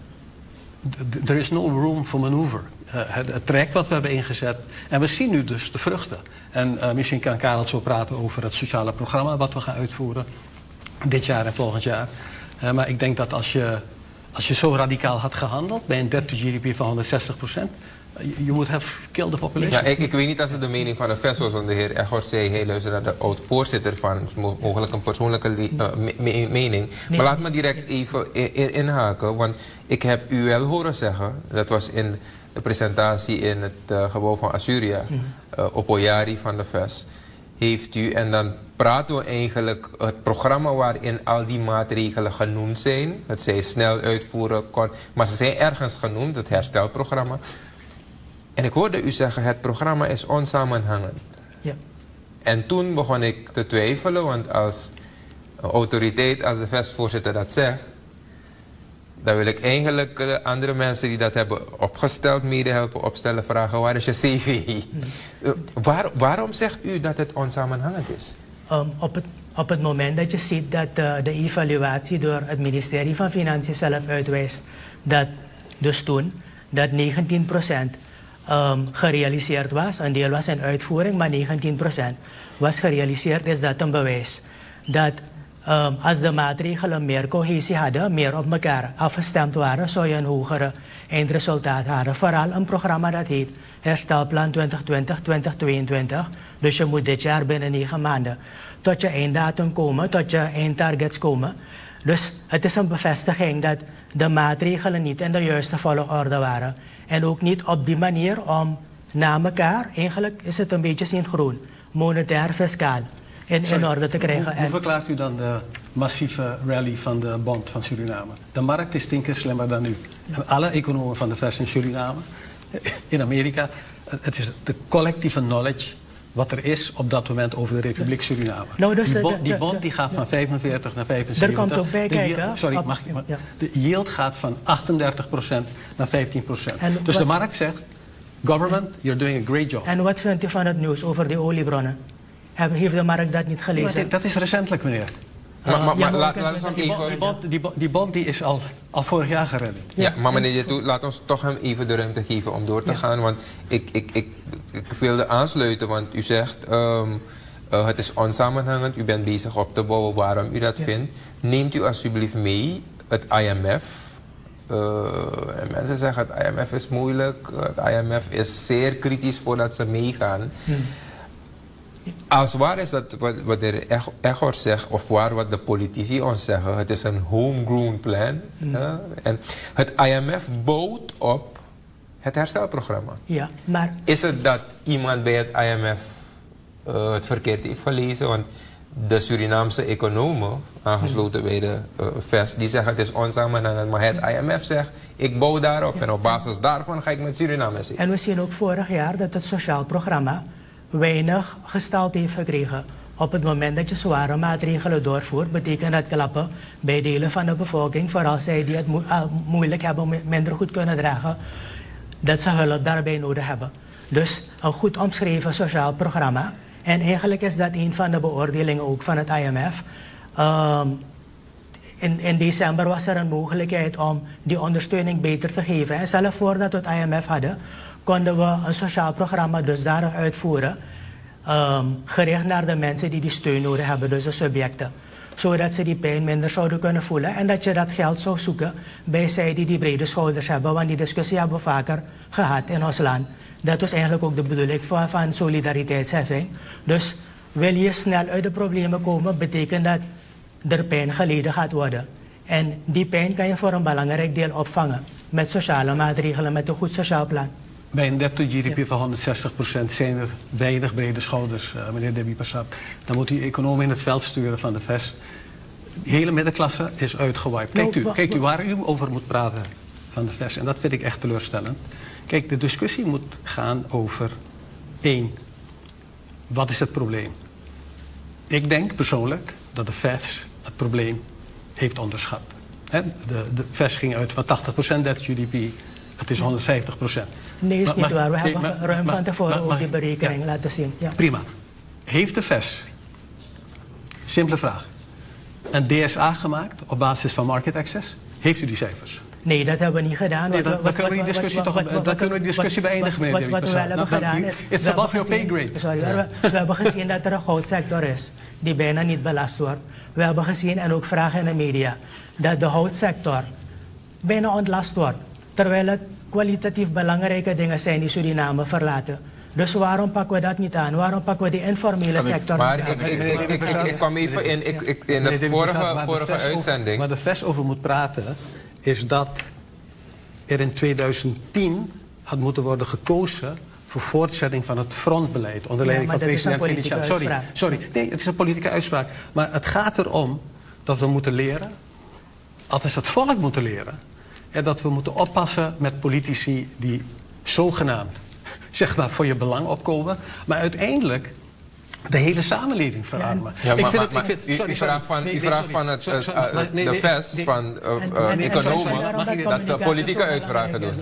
er is no room for maneuver. Het traject wat we hebben ingezet. En we zien nu dus de vruchten. En misschien kan Karel zo praten over het sociale programma wat we gaan uitvoeren. Dit jaar en volgend jaar. Maar ik denk dat als je zo radicaal had gehandeld bij een debt to GDP van 160%. You would have killed the population. Ja, ik weet niet als het de mening van de VES was, want de heer Egort zei, hey, luister naar de oud-voorzitter van, mogelijk een persoonlijke mening. Nee. Maar laat me direct even inhaken, want ik heb u wel horen zeggen, dat was in de presentatie in het gebouw van Azuria, op Oyari van de VES, heeft u, en dan praten we eigenlijk het programma waarin al die maatregelen genoemd zijn, dat zij snel uitvoeren, maar ze zijn ergens genoemd, het herstelprogramma. En ik hoorde u zeggen, het programma is onsamenhangend. Ja. En toen begon ik te twijfelen, want als een autoriteit als de VES-voorzitter dat zegt, dan wil ik eigenlijk de andere mensen die dat hebben opgesteld, mede helpen opstellen, vragen, waar is je CV? Waarom zegt u dat het onsamenhangend is? Op het moment dat je ziet dat de evaluatie door het ministerie van Financiën zelf uitwijst, dat dus toen dat 19% gerealiseerd was. Een deel was in uitvoering, maar 19% was gerealiseerd. Is dat een bewijs dat als de maatregelen meer cohesie hadden, meer op elkaar afgestemd waren, zou je een hogere eindresultaat hebben. Vooral een programma dat heet Herstelplan 2020-2022. Dus je moet dit jaar binnen 9 maanden tot je einddatum komen, tot je eindtargets komen. Dus het is een bevestiging dat de maatregelen niet in de juiste volgorde waren. En ook niet op die manier om na elkaar, eigenlijk is het een beetje synchroon, monetair, fiscaal. in orde te krijgen. Hoe verklaart u dan de massieve rally van de bond van Suriname? De markt is 10 keer slimmer dan u. En alle economen van de VS in Suriname, in Amerika, het is de collectieve knowledge wat er is op dat moment over de Republiek Suriname. Nou, dus die bond die gaat van 45 naar 75. Er komt ook bij kijken. Sorry, de yield gaat van 38% naar 15%. Dus de markt zegt, government, you're doing a great job. En wat vindt u van het nieuws over die oliebronnen? Heeft de markt dat niet gelezen? Maar dat is recentelijk, meneer. Maar laten we hem even... Die bond die is al vorig jaar gered. Ja, maar meneer Jetu, laat ons toch hem even de ruimte geven om door te gaan. Want ik wilde aansluiten, want u zegt... het is onsamenhangend, u bent bezig op te bouwen waarom u dat vindt. Neemt u alsjeblieft mee het IMF... en mensen zeggen het IMF is moeilijk, het IMF is zeer kritisch voordat ze meegaan. Als waar is dat wat de heer Egort zegt, of waar wat de politici ons zeggen, het is een homegrown plan. En het IMF bouwt op het herstelprogramma. Ja, maar... Is het dat iemand bij het IMF het verkeerd heeft gelezen? Want de Surinaamse economen, aangesloten bij de VES, die zeggen het is onsamenhangend. Maar het IMF zegt, ik bouw daarop en op basis daarvan ga ik met Suriname zitten. En we zien ook vorig jaar dat het sociaal programma weinig gestalte heeft gekregen. Op het moment dat je zware maatregelen doorvoert, betekent dat klappen bij delen van de bevolking, vooral zij die het moeilijk hebben, minder goed kunnen dragen, dat ze hulp daarbij nodig hebben. Dus een goed omschreven sociaal programma. En eigenlijk is dat een van de beoordelingen ook van het IMF. In december was er een mogelijkheid om die ondersteuning beter te geven. En zelfs voordat we het IMF hadden, konden we een sociaal programma dusdanig uitvoeren, gericht naar de mensen die steun nodig hebben, dus de subjecten. Zodat ze die pijn minder zouden kunnen voelen en dat je dat geld zou zoeken bij zij die brede schouders hebben. Want die discussie hebben we vaker gehad in ons land. Dat was eigenlijk ook de bedoeling van solidariteitsheffing. Dus wil je snel uit de problemen komen, betekent dat er pijn geleden gaat worden. En die pijn kan je voor een belangrijk deel opvangen met sociale maatregelen, met een goed sociaal plan. Bij een netto GDP van 160% zijn er weinig brede schouders, meneer Debbie Passat. Dan moet u economen in het veld sturen van de VES. De hele middenklasse is uitgewiped. Kijkt u waar u over moet praten van de VES. En dat vind ik echt teleurstellend. Kijk, de discussie moet gaan over 1. Wat is het probleem? Ik denk persoonlijk dat de VES het probleem heeft onderschat. De VES ging uit van 80% debt GDP. Het is 150%. Nee, is niet waar. We hebben ruim van tevoren ook die berekening laten zien. Ja. Prima. Heeft de VES, simpele vraag, een DSA gemaakt op basis van market access? Heeft u die cijfers? Nee, dat hebben we niet gedaan. Nee, dan kunnen we die discussie toch beëindigen, meneer. Wat we wel hebben gedaan is... It's above your pay grade. Sorry, we hebben gezien dat er een goudsector is die bijna niet belast wordt. We hebben gezien, en ook vragen in de media, dat de houtsector bijna ontlast wordt. Terwijl het kwalitatief belangrijke dingen zijn die Suriname verlaten. Dus waarom pakken we dat niet aan? Waarom pakken we die informele sector niet aan? Ik kwam even in de vorige uitzending. Waar de VES over moet praten, is dat er in 2010 had moeten worden gekozen voor voortzetting van het frontbeleid onder leiding van president Feliciano. Sorry, nee, het is een politieke uitspraak. Maar het gaat erom dat we moeten leren, althans het volk moeten leren, en dat we moeten oppassen met politici die zogenaamd, zeg maar, voor je belang opkomen, maar uiteindelijk de hele samenleving verarmen. Ja, u vraagt van de VES, van economen, dat ze politieke uitspraken doen.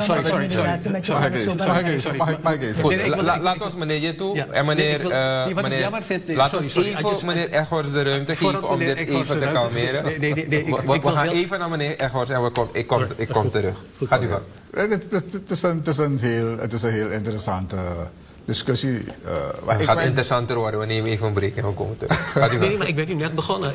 Laat ons meneer Jetu en laat ons even meneer Egorts de ruimte geven om dit even te kalmeren. We gaan even naar meneer Egorts en ik kom terug. Gaat u gaan. Het is een heel interessante discussie. Het gaat interessanter worden. We nemen even een break en we komen terug. Nee, maar ik ben nu net begonnen.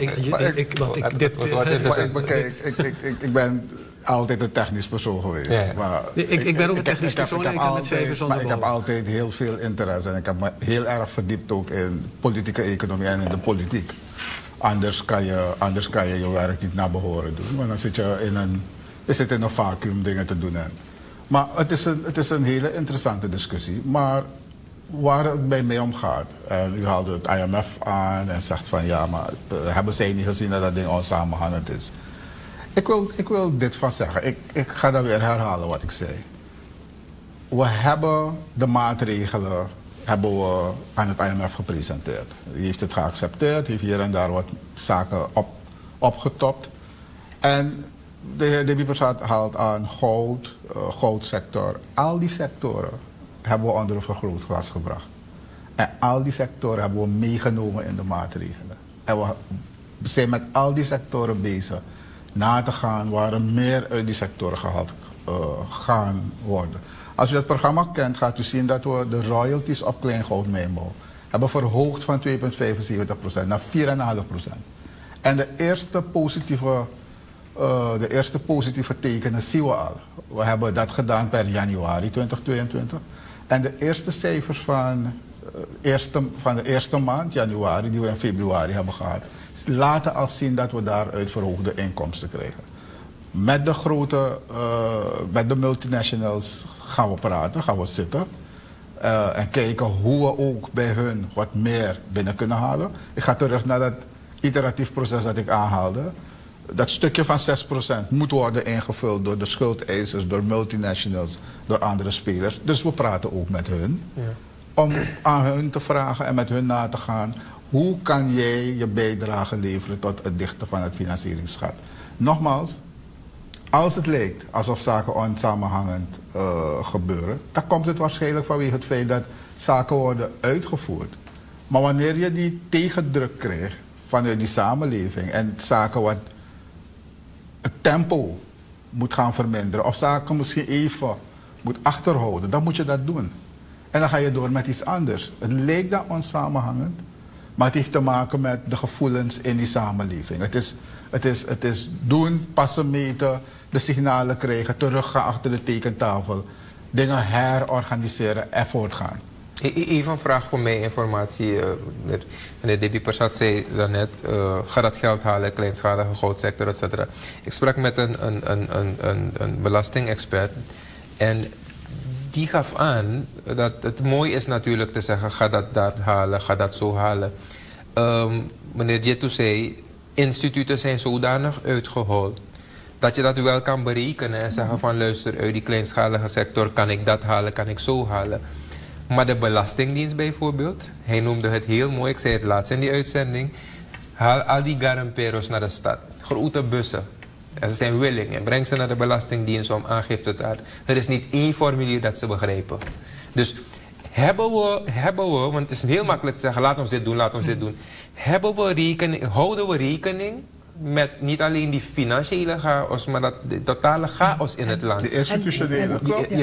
Ik ben altijd een technisch persoon geweest. Ja. Maar ik ben ook een technisch persoon en ik heb met cijfers onderbouwen. Ik heb altijd heel veel interesse en ik heb me heel erg verdiept ook in politieke economie en in de politiek. Anders kan je je werk niet naar behoren doen. Want dan zit je in een vacuüm dingen te doen. Maar het is een hele interessante discussie. Maar waar het bij mij om gaat. En u haalde het IMF aan en zegt van ja, maar hebben zij niet gezien dat dat ding onsamenhangend is? Ik wil dit van zeggen. Ik ga dan weer herhalen wat ik zei. We hebben de maatregelen aan het IMF gepresenteerd. Die heeft het geaccepteerd, heeft hier en daar wat zaken opgetopt. En de heer De Biepersat haalt aan goudsector. Al die sectoren hebben we onder een vergrootglas gebracht. En al die sectoren hebben we meegenomen in de maatregelen. En we zijn met al die sectoren bezig na te gaan waar er meer uit die sectoren gehaald gaan worden. Als u het programma kent, gaat u zien dat we de royalties op kleingoudmijnbouw hebben verhoogd van 2,75% naar 4,5%. En de eerste positieve tekenen zien we al. We hebben dat gedaan per januari 2022. En de eerste cijfers van de eerste maand, januari, die we in februari hebben gehad, laten al zien dat we daaruit verhoogde inkomsten krijgen. Met met de multinationals gaan we praten, gaan we zitten. En kijken hoe we ook bij hun wat meer binnen kunnen halen. Ik ga terug naar dat iteratief proces dat ik aanhaalde. Dat stukje van 6% moet worden ingevuld door de schuldeisers, door multinationals, door andere spelers. Dus we praten ook met hun. Ja. Om aan hun te vragen en met hun na te gaan. Hoe kan jij je bijdrage leveren tot het dichten van het financieringsgat? Nogmaals, als het lijkt alsof zaken onsamenhangend gebeuren, dan komt het waarschijnlijk vanwege het feit dat zaken worden uitgevoerd. Maar wanneer je die tegendruk krijgt vanuit die samenleving en zaken wat het tempo moet gaan verminderen of zaken misschien even moet achterhouden, dan moet je dat doen. En dan ga je door met iets anders. Het lijkt dan onsamenhangend, maar het heeft te maken met de gevoelens in die samenleving. Het is doen, passen, meten, de signalen krijgen, teruggaan achter de tekentafel, dingen herorganiseren en voortgaan. Even een vraag voor mij, informatie. Meneer De Biepersat zei daarnet, ga dat geld halen, kleinschalige goudsector, etc. Ik sprak met een belastingexpert en die gaf aan dat het mooi is natuurlijk te zeggen, ga dat daar halen, ga dat zo halen. Meneer Djetou zei, instituten zijn zodanig uitgehold dat je dat wel kan berekenen en zeggen van luister, uit die kleinschalige sector kan ik dat halen, kan ik zo halen. Maar de Belastingdienst bijvoorbeeld, hij noemde het heel mooi, ik zei het laatst in die uitzending, haal al die garamperos naar de stad, grote bussen. En ze zijn willing en breng ze naar de Belastingdienst om aangifte te doen. Er is niet één formulier dat ze begrijpen. Dus hebben we, want het is heel makkelijk te zeggen, laat ons dit doen, laat ons dit doen. Houden we rekening met niet alleen die financiële chaos, maar de totale chaos in het land. De institutionele.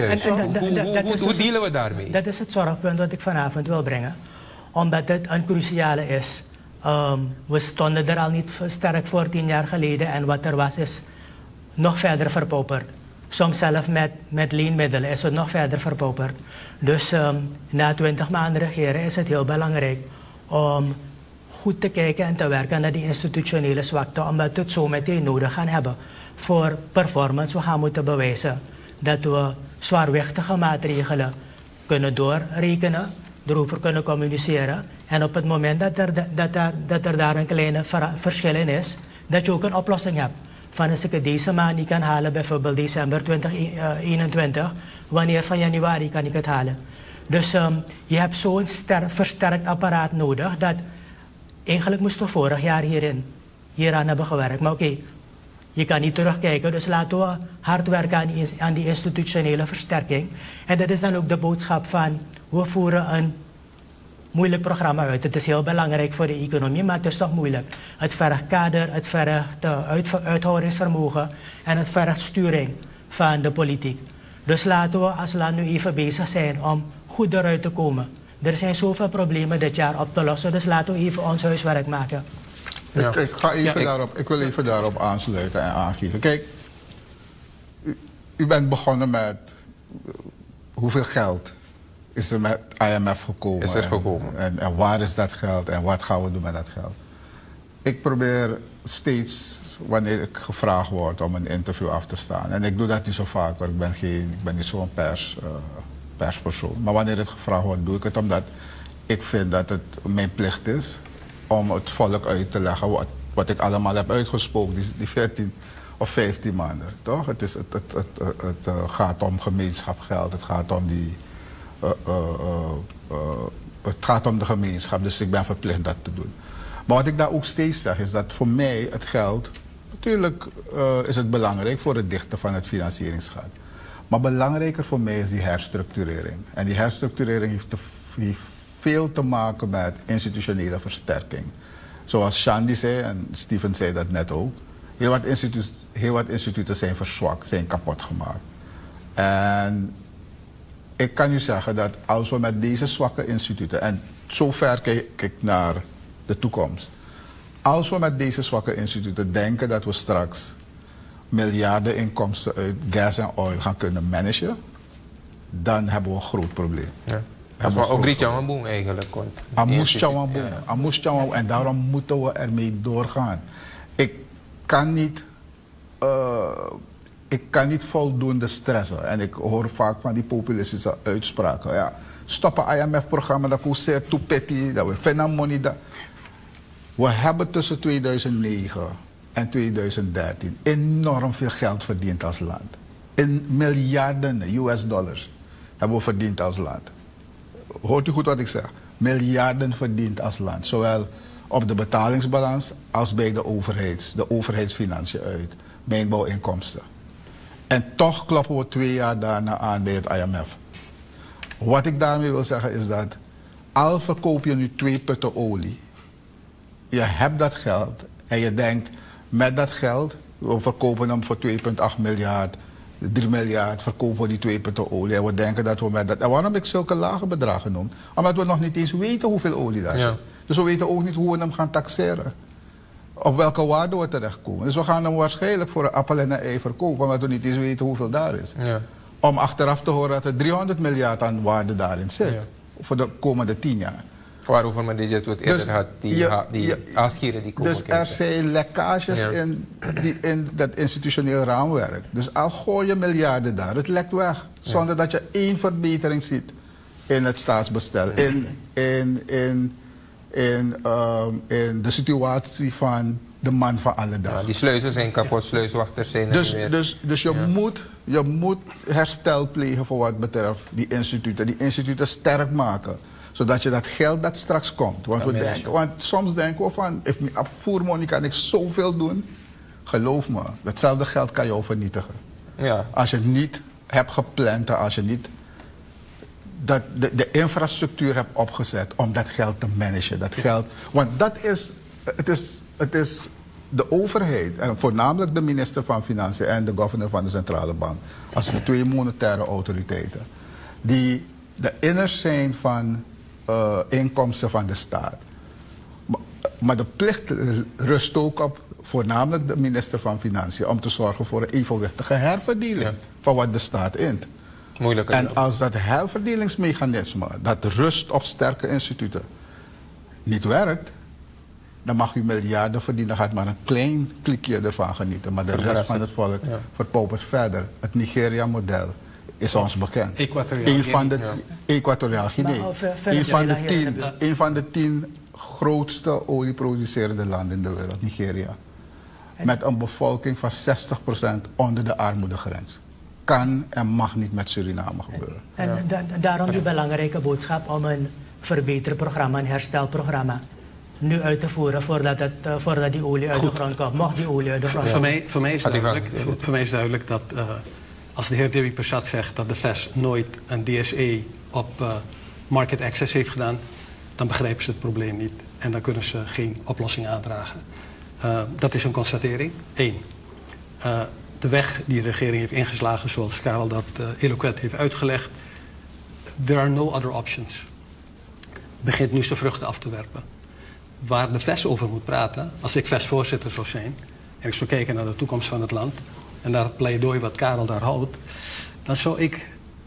Hoe dealen we daarmee? Dat is het zorgpunt dat ik vanavond wil brengen. Omdat het een cruciale is. We stonden er al niet sterk voor 10 jaar geleden en wat er was is nog verder verpauperd. Soms zelf met leenmiddelen is het nog verder verpauperd. Dus na 20 maanden regeren is het heel belangrijk om goed te kijken en te werken naar die institutionele zwakte, omdat we het zo meteen nodig gaan hebben voor performance. We gaan moeten bewijzen dat we zwaarwichtige maatregelen kunnen doorrekenen, erover kunnen communiceren. En op het moment dat er daar een kleine verschil in is, dat je ook een oplossing hebt. Van als ik het deze maand niet kan halen, bijvoorbeeld december 2021, wanneer van januari kan ik het halen? Dus je hebt zo'n versterkt apparaat nodig dat eigenlijk moesten we vorig jaar hieraan hebben gewerkt. Maar oké, je kan niet terugkijken, dus laten we hard werken aan die institutionele versterking. En dat is dan ook de boodschap van, we voeren een moeilijk programma uit. Het is heel belangrijk voor de economie, maar het is toch moeilijk. Het vergt kader, het vergt uithoudingsvermogen en het vergt sturing van de politiek. Dus laten we als land nu even bezig zijn om goed eruit te komen. Er zijn zoveel problemen dit jaar op te lossen, dus laten we even ons huiswerk maken. Ja. Ik wil even daarop aansluiten en aangeven. Kijk, u bent begonnen met hoeveel geld is er met IMF gekomen? Is er gekomen. En waar is dat geld en wat gaan we doen met dat geld? Ik probeer steeds, wanneer ik gevraagd word om een interview af te staan, en ik doe dat niet zo vaak, want ik ben niet zo'n perspersoon. Maar wanneer het gevraagd wordt, doe ik het omdat ik vind dat het mijn plicht is om het volk uit te leggen wat ik allemaal heb uitgesproken, die 14 of 15 maanden. Toch? Het gaat om gemeenschapsgeld, het gaat om het gaat om de gemeenschap, dus ik ben verplicht dat te doen. Maar wat ik daar ook steeds zeg is dat voor mij het geld, natuurlijk is het belangrijk voor het dichten van het financieringsgat. Maar belangrijker voor mij is die herstructurering. En die herstructurering heeft veel te maken met institutionele versterking. Zoals Shandy zei, en Steven zei dat net ook, heel wat instituten zijn verzwakt, zijn kapot gemaakt. En ik kan u zeggen dat als we met deze zwakke instituten, en zover kijk ik naar de toekomst, als we met deze zwakke instituten denken dat we straks miljarden inkomsten uit gas en oil gaan kunnen managen, dan hebben we een groot probleem. Ja. Dat is ook Ritjouwenboom eigenlijk. Amoes-Tjouwenboom. En daarom moeten we ermee doorgaan. Ik kan niet voldoende stressen. En ik hoor vaak van die populistische uitspraken. Ja, stoppen IMF-programma, dat kost zeer too petty, dat we vinden money. We hebben tussen 2009 en 2013 enorm veel geld verdiend als land. In miljarden US-dollars hebben we verdiend als land. Hoort u goed wat ik zeg? Miljarden verdiend als land. Zowel op de betalingsbalans als bij de overheidsfinanciën uit. Mijnbouwinkomsten. En toch kloppen we 2 jaar daarna aan bij het IMF. Wat ik daarmee wil zeggen is dat al verkoop je nu 2 putten olie, je hebt dat geld en je denkt met dat geld, we verkopen hem voor 2,8 miljard, 3 miljard, verkopen we die 2 putten olie. En we denken dat we met dat... En waarom heb ik zulke lage bedragen noem? Omdat we nog niet eens weten hoeveel olie daar zit. Dus we weten ook niet hoe we hem gaan taxeren. Op welke waarde we terechtkomen. Dus we gaan hem waarschijnlijk voor een appel en een ei verkopen, omdat we niet eens weten hoeveel daar is. Ja. Om achteraf te horen dat er 300 miljard aan waarde daarin zit. Ja. Voor de komende 10 jaar. Waarover men dit het eerder had, die afscheren die komen. Dus er zijn lekkages in dat institutioneel raamwerk. Dus al gooi je miljarden daar, het lekt weg. Zonder dat je één verbetering ziet in het staatsbestel. In de situatie van de man van alle dag. Ja, die sluizen zijn kapot, sluiswachters zijn er niet meer. Dus je moet herstel plegen voor wat betreft die instituten sterk maken. Zodat je dat geld dat straks komt. Want soms denken we van, op voermoney kan ik zoveel doen. Geloof me, datzelfde geld kan je ook vernietigen. Ja. Als je het niet hebt gepland, als je niet de infrastructuur hebt opgezet om dat geld te managen. Dat geld, want het is de overheid, en voornamelijk de minister van Financiën en de governor van de centrale bank, als de 2 monetaire autoriteiten, die de inners zijn van inkomsten van de staat. Maar de plicht rust ook op voornamelijk de minister van Financiën om te zorgen voor een evenwichtige herverdeling van wat de staat int. En als dat herverdelingsmechanisme, dat rust op sterke instituten, niet werkt, dan mag u miljarden verdienen, gaat maar een klein klikje ervan genieten. Maar de rest van het volk verpaupert verder. Het Nigeria-model is ons bekend. Equatoriaal Guinea. Een van de 10 grootste olieproducerende landen in de wereld, Nigeria. Met een bevolking van 60% onder de armoedegrens. Kan en mag niet met Suriname gebeuren. En daarom die belangrijke boodschap om een verbeterprogramma, een herstelprogramma, nu uit te voeren voordat die olie uit de grond komt. Mocht die olie uit de grond komen. Voor mij is duidelijk dat als de heer Dewi Persat zegt dat de VES nooit een DSE op market access heeft gedaan, dan begrijpen ze het probleem niet. En dan kunnen ze geen oplossing aandragen. Dat is een constatering. 1. De weg die de regering heeft ingeslagen, zoals Karel dat eloquent heeft uitgelegd. There are no other options. Begint nu zijn vruchten af te werpen. Waar de VES over moet praten, als ik VES-voorzitter zou zijn en ik zou kijken naar de toekomst van het land en naar het pleidooi wat Karel daar houdt, dan zou ik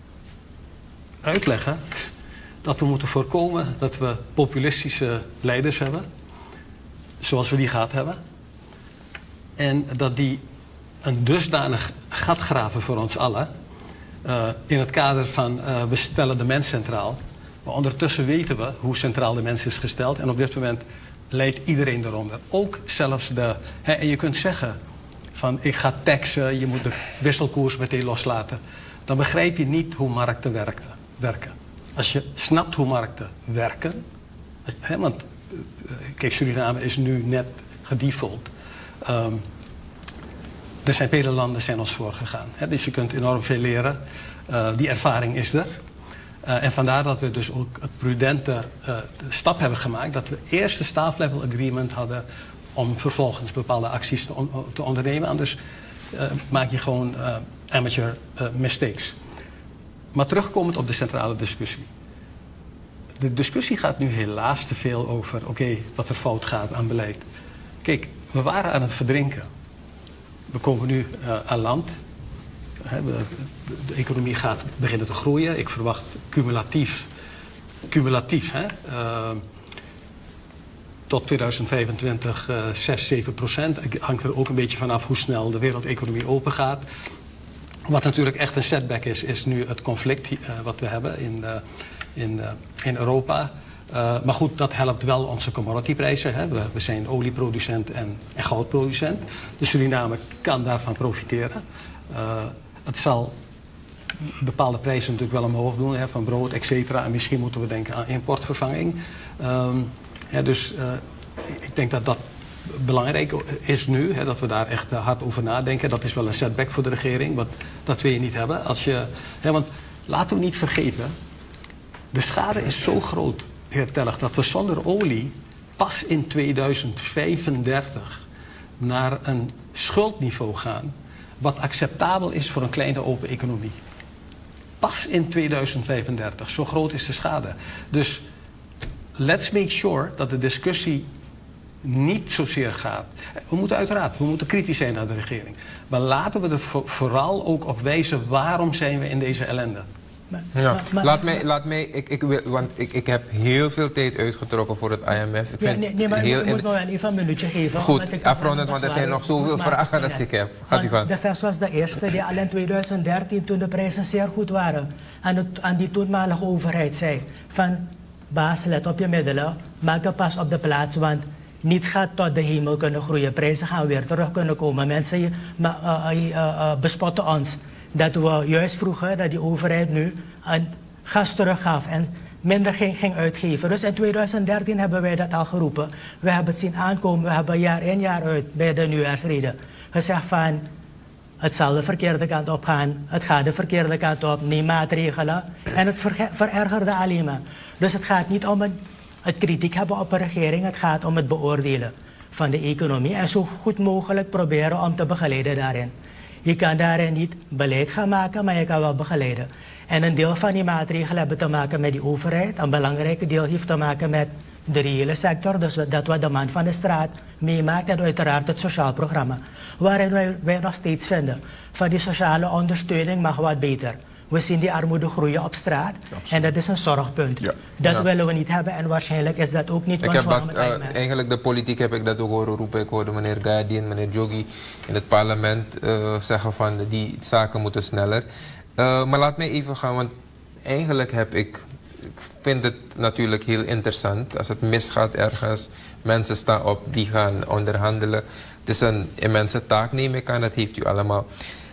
uitleggen dat we moeten voorkomen dat we populistische leiders hebben, zoals we die gehad hebben, en dat die een dusdanig gat graven voor ons allen, in het kader van we stellen de mens centraal. Maar ondertussen weten we hoe centraal de mens is gesteld. En op dit moment leidt iedereen eronder. Ook zelfs en je kunt zeggen van ik ga taxen, je moet de wisselkoers meteen loslaten. Dan begrijp je niet hoe markten werken. Als je snapt hoe markten werken. Want kijk, Suriname is nu net gedefault. Er zijn vele landen zijn ons voorgegaan. Dus je kunt enorm veel leren. Die ervaring is er. En vandaar dat we dus ook het prudente stap hebben gemaakt. Dat we eerst een staff-level agreement hadden om vervolgens bepaalde acties te ondernemen. Anders maak je gewoon amateur mistakes. Maar terugkomend op de centrale discussie. De discussie gaat nu helaas te veel over wat er fout gaat aan beleid. Kijk, we waren aan het verdrinken. We komen nu aan land. De economie gaat beginnen te groeien. Ik verwacht cumulatief tot 2025 6-7%. Het hangt er ook een beetje vanaf hoe snel de wereldeconomie open gaat. Wat natuurlijk echt een setback is nu het conflict wat we hebben in Europa. Maar goed, dat helpt wel onze commodityprijzen. We zijn olieproducent en goudproducent. Dus Suriname kan daarvan profiteren. Het zal bepaalde prijzen natuurlijk wel omhoog doen, van brood, et cetera. En misschien moeten we denken aan importvervanging. Dus ik denk dat dat belangrijk is nu, dat we daar echt hard over nadenken. Dat is wel een setback voor de regering, want dat wil je niet hebben. Want laten we niet vergeten, de schade is zo groot, heer Tellig, dat we zonder olie pas in 2035 naar een schuldniveau gaan wat acceptabel is voor een kleine open economie. Pas in 2035, zo groot is de schade. Dus let's make sure dat de discussie niet zozeer gaat. We moeten kritisch zijn naar de regering. Maar laten we er vooral ook op wijzen waarom zijn we in deze ellende. Laat mij, want ik heb heel veel tijd uitgetrokken voor het IMF. Maar je moet me wel even een minuutje geven. Goed, afrondend, want er zijn nog zoveel vragen dat ik heb. Gaat u gaan. De VS was de eerste die al in 2013, toen de prijzen zeer goed waren, aan die toenmalige overheid zei van baas, let op je middelen, maak een pas op de plaats, want niets gaat tot de hemel kunnen groeien. Prijzen gaan weer terug kunnen komen. Mensen bespotten ons dat we juist vroegen dat die overheid nu een gas teruggaf en minder ging uitgeven. Dus in 2013 hebben wij dat al geroepen. We hebben het zien aankomen. We hebben jaar in jaar uit bij de nieuwjaarsrede gezegd van het zal de verkeerde kant op gaan. Het gaat de verkeerde kant op. Neem maatregelen. En het verergerde alleen maar. Dus het gaat niet om het kritiek hebben op een regering. Het gaat om het beoordelen van de economie en zo goed mogelijk proberen om te begeleiden daarin. Je kan daarin niet beleid gaan maken, maar je kan wel begeleiden. En een deel van die maatregelen hebben te maken met die overheid. Een belangrijk deel heeft te maken met de reële sector. Dus dat wat de man van de straat meemaakt. En uiteraard het sociaal programma. Waarin wij nog steeds vinden van die sociale ondersteuning mag wat beter. We zien die armoede groeien op straat. Absoluut. En dat is een zorgpunt. Ja. Dat willen we niet hebben en waarschijnlijk is dat ook niet conform met IMF. Eigenlijk de politiek heb ik dat ook horen roepen. Ik hoorde meneer Gadi en meneer Jogi in het parlement zeggen van die zaken moeten sneller. Maar laat mij even gaan, want eigenlijk ik vind het natuurlijk heel interessant. Als het misgaat ergens, mensen staan op, die gaan onderhandelen. Het is een immense taak, neem ik aan, dat heeft u allemaal.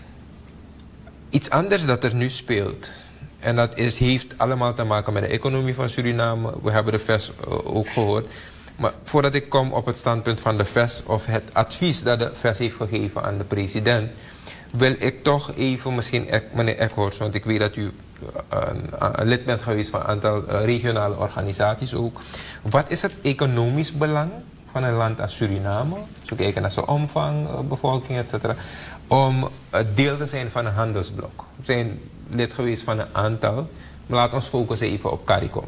Iets anders dat er nu speelt, en dat heeft allemaal te maken met de economie van Suriname. We hebben de VES ook gehoord. Maar voordat ik kom op het standpunt van de VES of het advies dat de VES heeft gegeven aan de president, wil ik toch even, misschien meneer Ekhorst, want ik weet dat u een lid bent geweest van een aantal regionale organisaties ook. Wat is het economisch belang van een land als Suriname, zo kijken naar zijn omvang, bevolking, etc., om deel te zijn van een handelsblok? We zijn lid geweest van een aantal, maar laten we focussen even op CARICOM.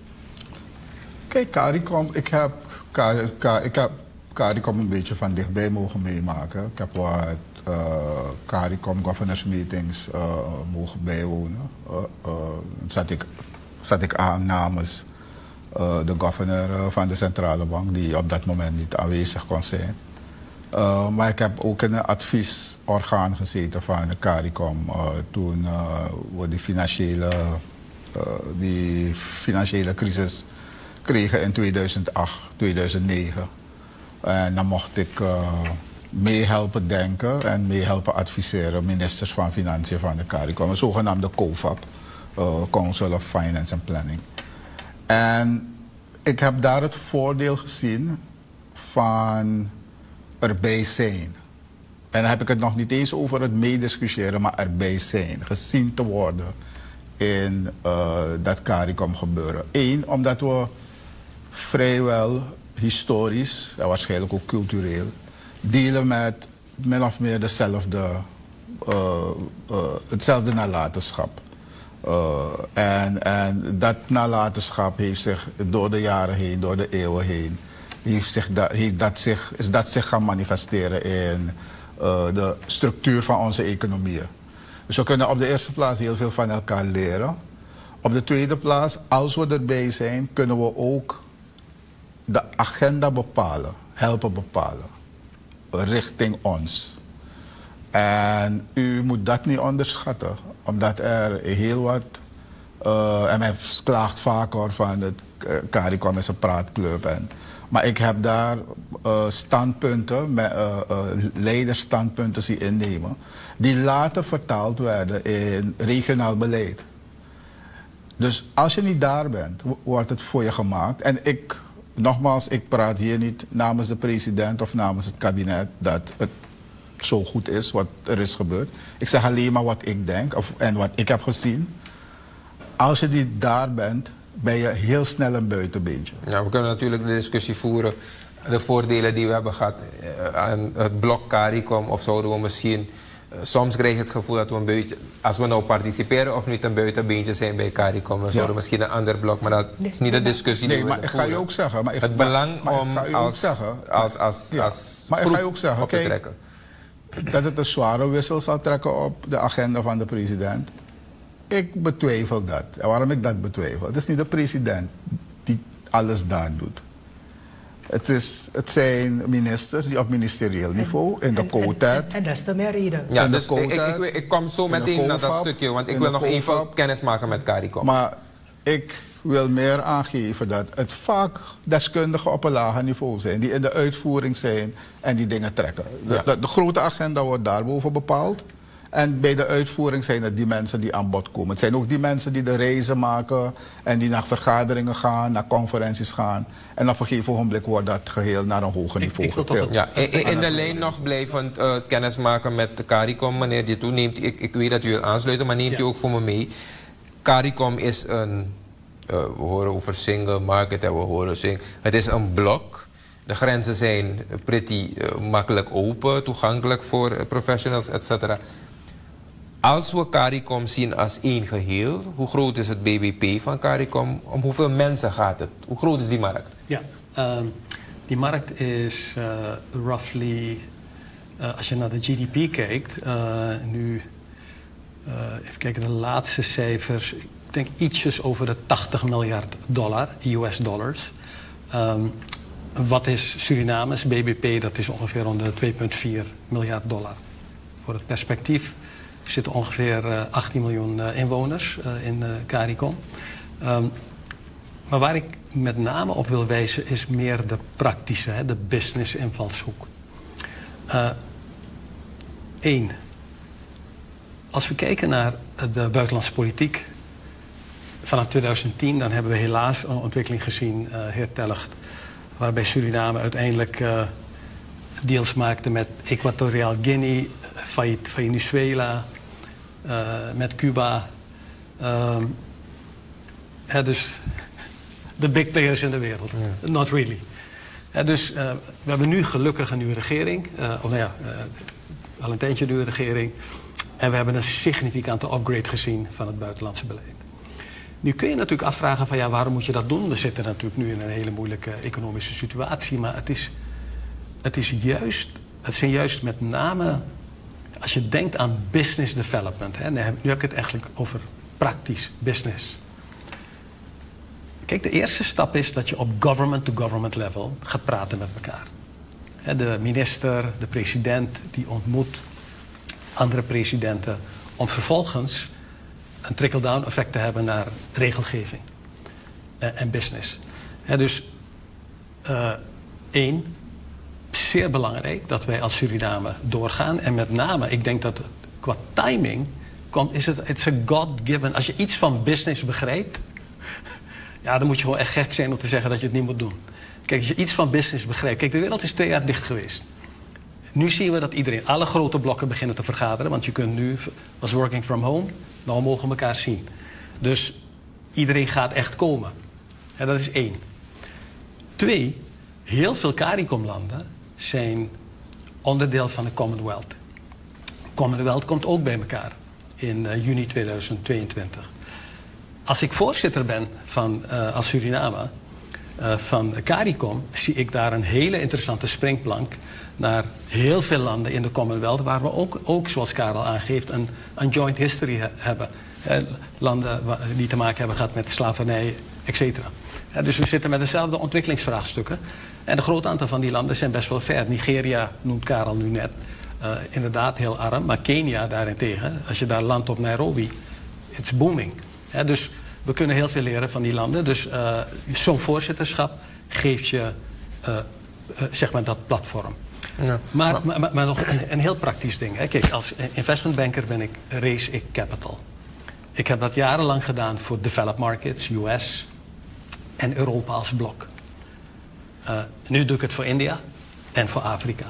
Kijk, CARICOM, ik heb CARICOM een beetje van dichtbij mogen meemaken. Ik heb wat CARICOM governors meetings mogen bijwonen. Zat ik aan namens de governor van de centrale bank, die op dat moment niet aanwezig kon zijn. Maar ik heb ook in een adviesorgaan gezeten van de CARICOM toen we die financiële crisis kregen in 2008, 2009. En dan mocht ik meehelpen denken en meehelpen adviseren ministers van Financiën van de CARICOM, een zogenaamde COFAP, Council of Finance and Planning. En ik heb daar het voordeel gezien van erbij zijn. En dan heb ik het nog niet eens over het meediscussiëren, maar erbij zijn. Gezien te worden in dat CARICOM gebeuren. Eén, omdat we vrijwel historisch, en waarschijnlijk ook cultureel, delen met min of meer hetzelfde nalatenschap. En dat nalatenschap heeft zich door de jaren heen, door de eeuwen heen, is dat zich gaan manifesteren in de structuur van onze economieën. Dus we kunnen op de eerste plaats heel veel van elkaar leren. Op de tweede plaats, als we erbij zijn, kunnen we ook de agenda bepalen, helpen bepalen, richting ons. En u moet dat niet onderschatten, omdat er heel wat, en men klaagt vaak hoor van het CARICOM is een praatclub. Maar ik heb daar standpunten, leidersstandpunten zien innemen, die later vertaald werden in regionaal beleid. Dus als je niet daar bent, wordt het voor je gemaakt. En nogmaals, ik praat hier niet namens de president of namens het kabinet dat het zo goed is wat er is gebeurd. Ik zeg alleen maar wat ik denk en wat ik heb gezien. Als je niet daar bent, ben je heel snel een buitenbeentje. Ja, we kunnen natuurlijk de discussie voeren. De voordelen die we hebben gehad aan het blok CARICOM, of zouden we misschien... soms krijg je het gevoel dat we een beetje, als we nou participeren of niet een buitenbeentje zijn bij CARICOM, dan zouden we misschien een ander blok, maar dat is niet de discussie die we willen voeren. Maar ik ga je ook zeggen... het belang om als groep op te trekken. Dat het een zware wissel zal trekken op de agenda van de president. Ik betwijfel dat. En waarom ik dat betwijfel? Het is niet de president die alles daar doet. Het zijn ministers die op ministerieel niveau, in de COTAD... En dat is de meer reden. Ja, dus ik kom zo meteen naar dat stukje, want ik wil nog even kennis maken met CARICOM. Maar ik wil meer aangeven dat het vaak deskundigen op een lager niveau zijn, die in de uitvoering zijn en die dingen trekken. De grote agenda wordt daarboven bepaald. En bij de uitvoering zijn het die mensen die aan bod komen. Het zijn ook die mensen die de reizen maken en die naar vergaderingen gaan, naar conferenties gaan. En op een gegeven ogenblik wordt dat geheel naar een hoger niveau getild. Ja, in de lijn nog blijvend kennis maken met de CARICOM, meneer die toeneemt. Ik weet dat u wil aansluiten, maar neemt u ook voor me mee. CARICOM is een, we horen over single market en we horen het is een blok. De grenzen zijn pretty makkelijk open, toegankelijk voor professionals, etc. Als we CARICOM zien als één geheel, hoe groot is het BBP van CARICOM? Om hoeveel mensen gaat het? Hoe groot is die markt? Ja, die markt is roughly, als je naar de GDP kijkt, even kijken, de laatste cijfers, ik denk ietsjes over de $80 miljard, US dollars. Wat is Surinames BBP? Dat is ongeveer rond de $2,4 miljard. Voor het perspectief. Er zitten ongeveer 18 miljoen inwoners in CARICOM. Maar waar ik met name op wil wijzen is meer de praktische, de business invalshoek. Eén, als we kijken naar de buitenlandse politiek vanaf 2010, dan hebben we helaas een ontwikkeling gezien, heer Telligt, waarbij Suriname uiteindelijk deals maakte met Equatoriaal Guinea, Venezuela, met Cuba. Dus de big players in de wereld. Yeah. Not really. Dus we hebben nu gelukkig een nieuwe regering. Al een tijdje een nieuwe regering. En we hebben een significante upgrade gezien van het buitenlandse beleid. Nu kun je natuurlijk afvragen van ja, waarom moet je dat doen? We zitten natuurlijk nu in een hele moeilijke economische situatie. Maar het zijn juist met name, als je denkt aan business development. Nu heb ik het eigenlijk over praktisch business. Kijk, de eerste stap is dat je op government-to-government level gaat praten met elkaar. De minister, de president, die ontmoet andere presidenten om vervolgens een trickle-down effect te hebben naar regelgeving en business. Dus één, zeer belangrijk dat wij als Suriname doorgaan. En met name, ik denk dat het, qua timing komt, is it's a God-given. Als je iets van business begrijpt, ja, dan moet je gewoon echt gek zijn om te zeggen dat je het niet moet doen. Kijk, als je iets van business begrijpt. Kijk, de wereld is 2 jaar dicht geweest. Nu zien we dat alle grote blokken beginnen te vergaderen. Want je kunt nu, als working from home, nou mogen we elkaar zien. Dus iedereen gaat echt komen. Ja, dat is 1. 2, heel veel CARICOM-landen zijn onderdeel van de Commonwealth. Commonwealth komt ook bij elkaar in juni 2022. Als ik voorzitter ben als Suriname van CARICOM, zie ik daar een hele interessante springplank naar heel veel landen in de Commonwealth, waar we ook zoals Karel aangeeft, een joint history hebben. Landen die te maken hebben gehad met slavernij, etc. Dus we zitten met dezelfde ontwikkelingsvraagstukken. En een groot aantal van die landen zijn best wel ver. Nigeria noemt Karel nu net. Inderdaad heel arm. Maar Kenia daarentegen, als je daar landt op Nairobi, it's booming. Dus we kunnen heel veel leren van die landen. Dus zo'n voorzitterschap geeft je zeg maar dat platform. Ja. Maar nog een heel praktisch ding. Kijk, als investmentbanker raise ik capital. Ik heb dat jarenlang gedaan voor developed markets, US en Europa als blok. Nu doe ik het voor India en voor Afrika.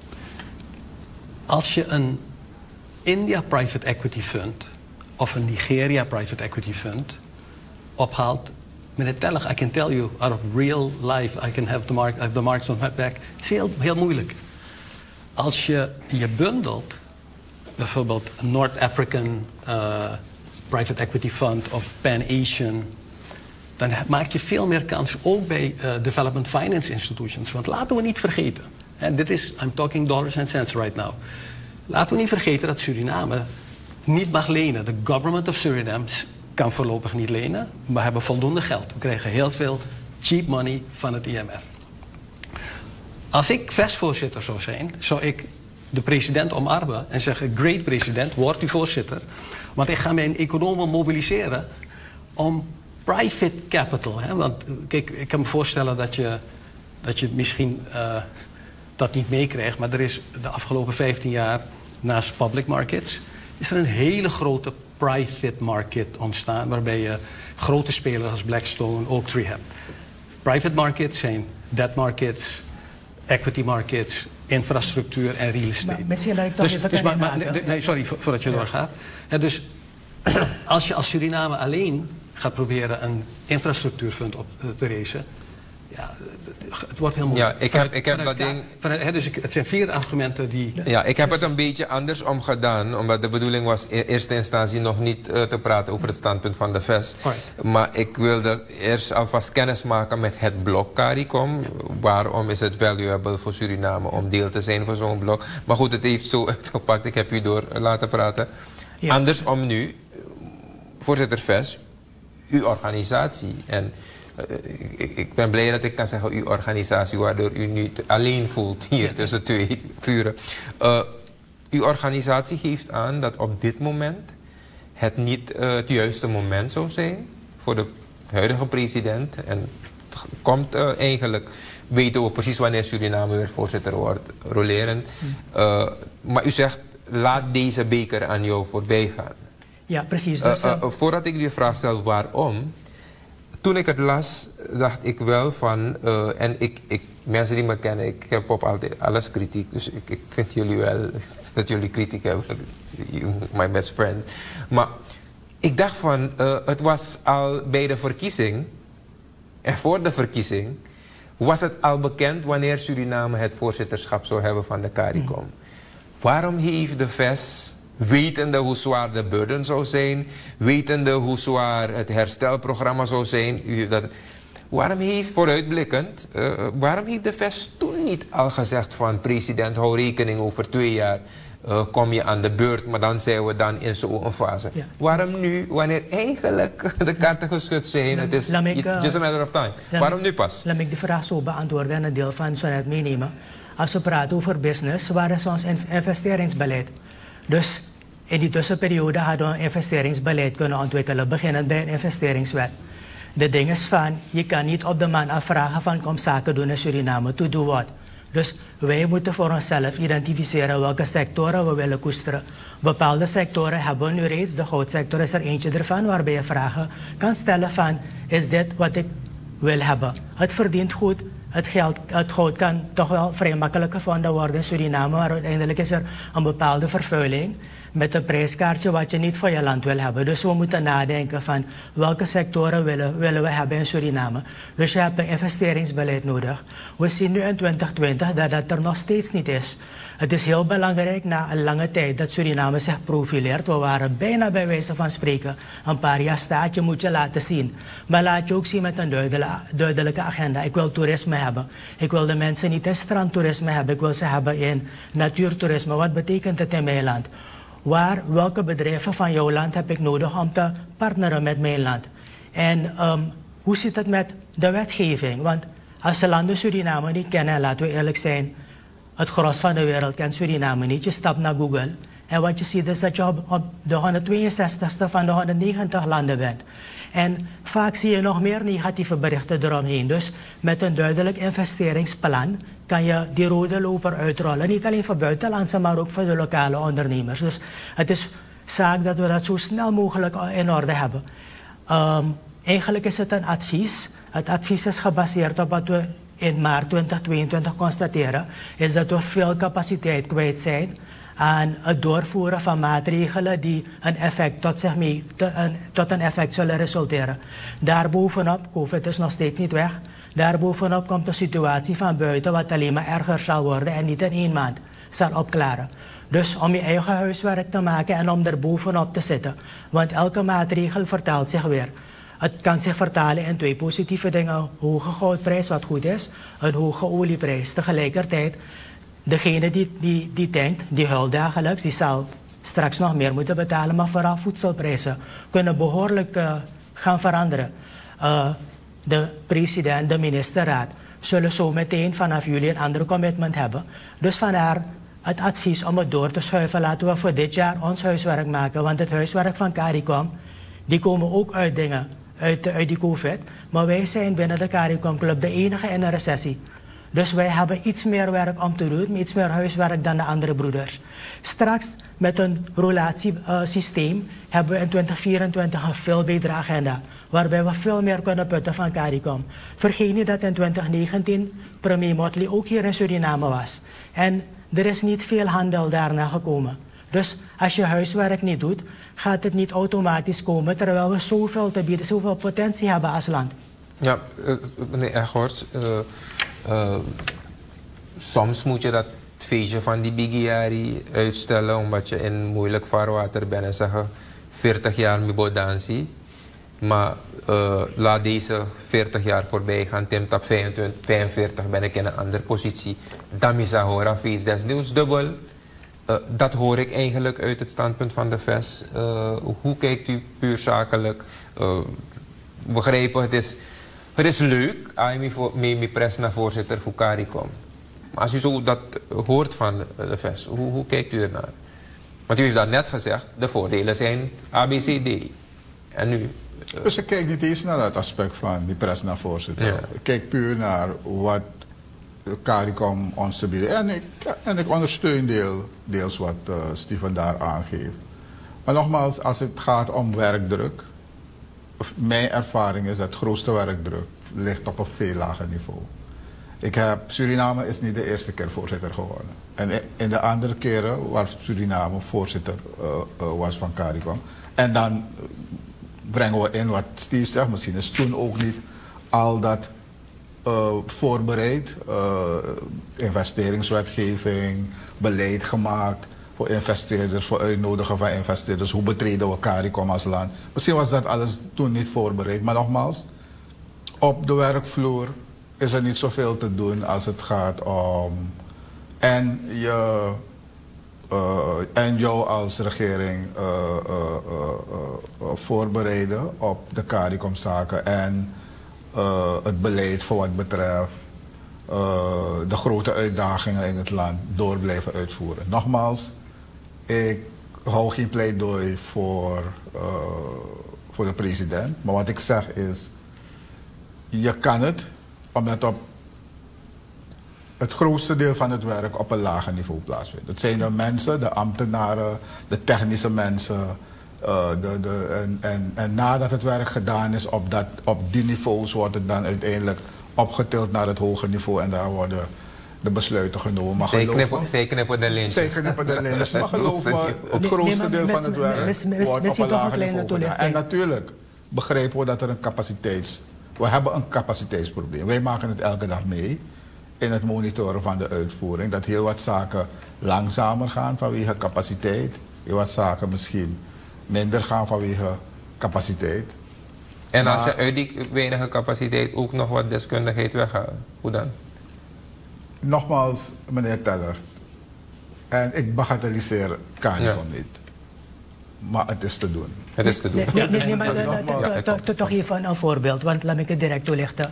Als je een India Private Equity Fund of een Nigeria Private Equity Fund ophaalt, meneer Tellig, I can tell you out of real life, I can have the marks on my back. Het is heel moeilijk. Als je bundelt, bijvoorbeeld een North African Private Equity Fund of Pan-Asian, dan maak je veel meer kans ook bij development finance institutions. Want laten we niet vergeten, en I'm talking dollars and cents right now. Laten we niet vergeten dat Suriname niet mag lenen. De government of Suriname kan voorlopig niet lenen, maar we hebben voldoende geld. We krijgen heel veel cheap money van het IMF. Als ik VES-voorzitter zou zijn, zou ik de president omarmen en zeggen: great president, word u voorzitter. Want ik ga mijn economen mobiliseren om private capital. Want kijk, ik kan me voorstellen dat je misschien dat niet meekrijgt, maar er is de afgelopen 15 jaar naast public markets is er een hele grote private market ontstaan, waarbij je grote spelers als Blackstone, Oaktree hebt. Private markets zijn debt markets, equity markets, infrastructuur en real estate. Misschien dat ik toch even sorry, voordat je doorgaat. Dus als je als Suriname alleen gaat proberen een infrastructuurfund op te racen, ja, het wordt heel moeilijk. Ja, ik heb dat ding. Dus het zijn 4 argumenten die. Ja, ik heb het een beetje andersom gedaan, omdat de bedoeling was in eerste instantie nog niet te praten over het standpunt van de VES. Maar ik wilde eerst alvast kennis maken met het blok CARICOM. Ja. Waarom is het valuable voor Suriname om deel te zijn van zo'n blok? Maar goed, het heeft zo uitgepakt. Ik heb u door laten praten. Ja. Andersom nu, voorzitter VES, uw organisatie. En ik ben blij dat ik kan zeggen uw organisatie, waardoor u niet alleen voelt hier tussen 2 vuren. Uw organisatie geeft aan dat op dit moment het niet het juiste moment zou zijn voor de huidige president. En het komt eigenlijk, weten we precies wanneer Suriname weer voorzitter wordt, rolerend. Maar u zegt, laat deze beker aan jou voorbij gaan. Ja, precies. Dus, voordat ik die vraag stel waarom, toen ik het las, dacht ik wel van, en mensen die me kennen, ik heb op altijd alles kritiek, dus ik vind jullie wel, dat jullie kritiek hebben, my best friend. Maar ik dacht van, het was al bij de verkiezing, en voor de verkiezing, was het al bekend wanneer Suriname het voorzitterschap zou hebben van de CARICOM. Waarom heeft de VES, wetende hoe zwaar de burden zou zijn, wetende hoe zwaar het herstelprogramma zou zijn, waarom heeft, vooruitblikkend, waarom heeft de VES toen niet al gezegd van president, hou rekening over 2 jaar, kom je aan de beurt, maar dan zijn we dan in zo'n fase. Ja. Waarom nu, wanneer eigenlijk de kaarten geschud zijn, het is just a matter of time. Waarom nu pas? Laat me de vraag zo beantwoorden en een deel van zo het meenemen. als we praten over business, waar is ons investeringsbeleid? Dus in die tussenperiode hadden we een investeringsbeleid kunnen ontwikkelen, beginnend bij een investeringswet. De ding is van, je kan niet op de man afvragen van kom zaken doen in Suriname, to do what? Dus wij moeten voor onszelf identificeren welke sectoren we willen koesteren. Bepaalde sectoren hebben we nu reeds, de goudsector is er eentje ervan, waarbij je vragen kan stellen van, is dit wat ik wil hebben? Het verdient goed, het goud kan toch wel vrij makkelijk gevonden worden in Suriname, maar uiteindelijk is er een bepaalde vervuiling met een prijskaartje wat je niet voor je land wil hebben. Dus we moeten nadenken van welke sectoren willen we hebben in Suriname. Dus je hebt een investeringsbeleid nodig. We zien nu in 2020 dat dat er nog steeds niet is. Het is heel belangrijk na een lange tijd dat Suriname zich profileert. We waren bijna bij wijze van spreken een paar jaar staatje moet je laten zien. Maar laat je ook zien met een duidelijke agenda. Ik wil toerisme hebben. Ik wil de mensen niet in strandtoerisme hebben. Ik wil ze hebben in natuurtoerisme. Wat betekent het in mijn land? Welke bedrijven van jouw land heb ik nodig om te partneren met mijn land? En hoe zit het met de wetgeving? Want als de landen Suriname niet kennen, laten we eerlijk zijn, het gros van de wereld kent Suriname niet. Je stapt naar Google en wat je ziet is dat je op de 162ste van de 190 landen bent. En vaak zie je nog meer negatieve berichten eromheen. Dus met een duidelijk investeringsplan kan je die rode loper uitrollen. Niet alleen voor buitenlandse, maar ook voor de lokale ondernemers. Dus het is zaak dat we dat zo snel mogelijk in orde hebben. Eigenlijk is het een advies. Het advies is gebaseerd op wat we in maart 2022 constateren. Is dat we veel capaciteit kwijt zijn aan het doorvoeren van maatregelen die een effect tot een effect zullen resulteren. Daarbovenop, COVID is nog steeds niet weg. Daarbovenop komt de situatie van buiten wat alleen maar erger zal worden en niet in 1 maand zal opklaren. Dus om je eigen huiswerk te maken en om er bovenop te zitten. Want elke maatregel vertaalt zich weer. Het kan zich vertalen in 2 positieve dingen. Een hoge goudprijs, wat goed is. Een hoge olieprijs. Tegelijkertijd, degene die tankt, die huilt dagelijks, die zal straks nog meer moeten betalen. Maar vooral voedselprijzen kunnen behoorlijk gaan veranderen. De president, de ministerraad zullen zo meteen vanaf juli een ander commitment hebben. Dus vandaar het advies om het door te schuiven. Laten we voor dit jaar ons huiswerk maken. Want het huiswerk van CARICOM, die komen ook uit dingen, uit die COVID. Maar wij zijn binnen de CARICOM Club de enige in een recessie. Dus wij hebben iets meer werk om te doen, iets meer huiswerk dan de andere broeders. Straks met een relatiesysteem hebben we in 2024 een veel betere agenda. Waarbij we veel meer kunnen putten van CARICOM. Vergeet niet dat in 2019 premier Motley ook hier in Suriname was. En er is niet veel handel daarna gekomen. Dus als je huiswerk niet doet, gaat het niet automatisch komen. Terwijl we zoveel te bieden, zoveel potentie hebben als land. Ja, meneer Eghorst. Soms moet je dat feestje van die Bigiari uitstellen omdat je in moeilijk vaarwater bent en zeggen 40 jaar mibodansi. Maar laat deze 40 jaar voorbij gaan. Tim Tap 45 ben ik in een andere positie. Damisa hora feest desnieuws dubbel. Dat hoor ik eigenlijk uit het standpunt van de VES. Hoe kijkt u puur zakelijk? Begrijpen, het is leuk. Mijn pres naar voorzitter voor CARICOM. Maar als u zo dat hoort van de VES, hoe kijkt u ernaar? Want u heeft dat net gezegd, de voordelen zijn ABCD. En nu? Dus ik kijk niet eens naar dat aspect van die pres naar voorzitter. Ja. Ik kijk puur naar wat CARICOM ons te bieden. En ik ondersteun deels wat Steven daar aangeeft. Maar nogmaals, als het gaat om werkdruk, mijn ervaring is dat het grootste werkdruk ligt op een veel lager niveau. Suriname is niet de eerste keer voorzitter geworden. En in de andere keren waar Suriname voorzitter was van CARICOM. En dan brengen we in wat Steve zegt, misschien is toen ook niet al dat voorbereid. Investeringswetgeving, beleid gemaakt voor investeerders, voor uitnodigen van investeerders. Hoe betreden we CARICOM als land? Misschien was dat alles toen niet voorbereid. Maar nogmaals, op de werkvloer is er niet zoveel te doen als het gaat om en jou als regering voorbereiden op de CARICOM-zaken en het beleid voor wat betreft de grote uitdagingen in het land door blijven uitvoeren. Nogmaals, ik hou geen pleidooi voor de president. Maar wat ik zeg is, je kan het, omdat op het grootste deel van het werk op een lager niveau plaatsvindt. Het zijn de mensen, de ambtenaren, de technische mensen. En nadat het werk gedaan is op die niveaus, wordt het dan uiteindelijk opgetild naar het hoger niveau en daar worden de besluiten genomen. Maar zij knippen de lintjes. Zij knippen de lintjes. Maar geloof me, het grootste deel van het werk wordt op een lager niveau gedaan. En natuurlijk begrijpen we dat er we hebben een capaciteitsprobleem. Wij maken het elke dag mee in het monitoren van de uitvoering. Dat heel wat zaken langzamer gaan vanwege capaciteit. Heel wat zaken misschien minder gaan vanwege capaciteit. En als je uit die weinige capaciteit ook nog wat deskundigheid weghalen, hoe dan? Nogmaals, meneer Teller, en ik bagatelliseer CARICOM niet. Maar het is te doen. Het is te doen. Nee, maar toch even een voorbeeld, want laat ik het direct toelichten.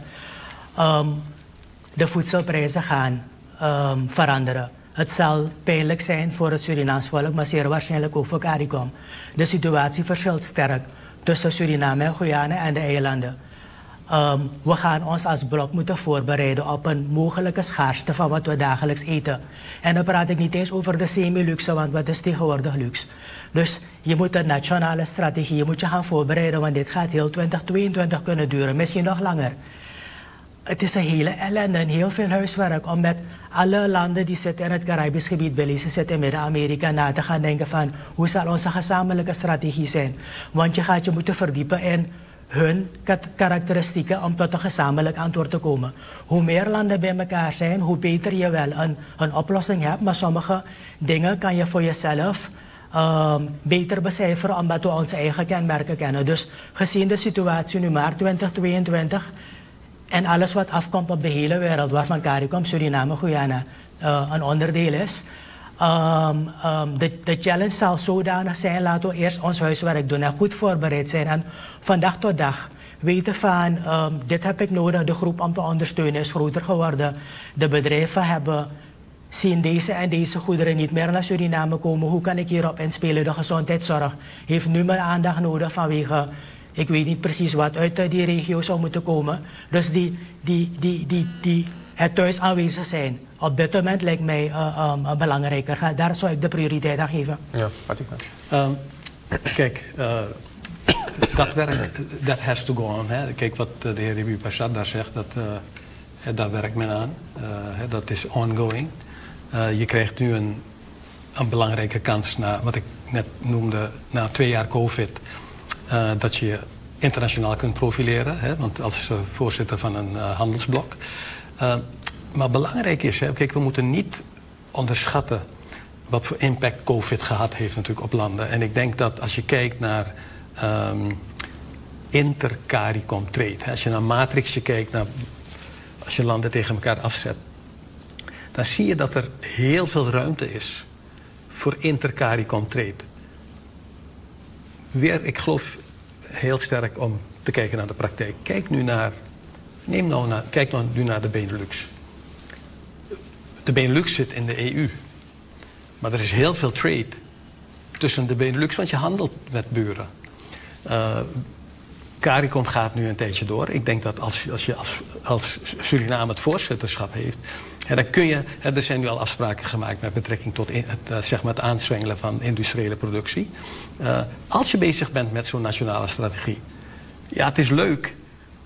De voedselprijzen gaan veranderen. Het zal pijnlijk zijn voor het Surinaams volk, maar zeer waarschijnlijk ook voor CARICOM. De situatie verschilt sterk tussen Suriname en Guyana en de eilanden. We gaan ons als blok moeten voorbereiden op een mogelijke schaarste van wat we dagelijks eten. En dan praat ik niet eens over de semi-luxe, want wat is tegenwoordig luxe. Dus je moet een nationale strategie moet je gaan voorbereiden, want dit gaat heel 2022 kunnen duren, misschien nog langer. Het is een hele ellende en heel veel huiswerk om met alle landen die zitten in het Caribisch gebied, Belize zit in Midden-Amerika, na te gaan denken van hoe zal onze gezamenlijke strategie zijn. Want je gaat je moeten verdiepen in hun karakteristieken om tot een gezamenlijk antwoord te komen. Hoe meer landen bij elkaar zijn, hoe beter je wel een oplossing hebt. Maar sommige dingen kan je voor jezelf beter becijferen omdat we onze eigen kenmerken kennen. Dus gezien de situatie nu maar 2022 en alles wat afkomt op de hele wereld, waarvan CARICOM, Suriname, Guyana een onderdeel is. De challenge zal zodanig zijn, laten we eerst ons huiswerk doen en goed voorbereid zijn. En van dag tot dag weten van, dit heb ik nodig, de groep om te ondersteunen is groter geworden. De bedrijven zien deze en deze goederen niet meer naar Suriname komen. Hoe kan ik hierop inspelen? De gezondheidszorg heeft nu meer aandacht nodig vanwege, ik weet niet precies wat uit die regio zou moeten komen. Dus het thuis aanwezig zijn op dit moment lijkt mij belangrijker. Daar zou ik de prioriteit aan geven. Ja, Fatima. Kijk, dat werk, that has to go on. Hè. Kijk wat de heer Ribi Pashad daar zegt, daar werkt men aan. Dat is ongoing. Je krijgt nu een belangrijke kans na wat ik net noemde, na 2 jaar COVID, dat je internationaal kunt profileren. Hè, want als voorzitter van een handelsblok. Maar belangrijk is, kijk, we moeten niet onderschatten wat voor impact COVID gehad heeft natuurlijk op landen. En ik denk dat als je kijkt naar inter-CARICOM trade, als je naar matrixje kijkt, als je landen tegen elkaar afzet, dan zie je dat er heel veel ruimte is voor inter-CARICOM trade. Weer, ik geloof heel sterk om te kijken naar de praktijk. Kijk nu naar de Benelux. De Benelux zit in de EU. Maar er is heel veel trade tussen de Benelux, want je handelt met buren. CARICOM gaat nu een tijdje door. Ik denk dat als Suriname het voorzitterschap heeft, dan kun je, er zijn nu al afspraken gemaakt met betrekking tot het aanzwengelen van industriële productie. Als je bezig bent met zo'n nationale strategie, ja, het is leuk.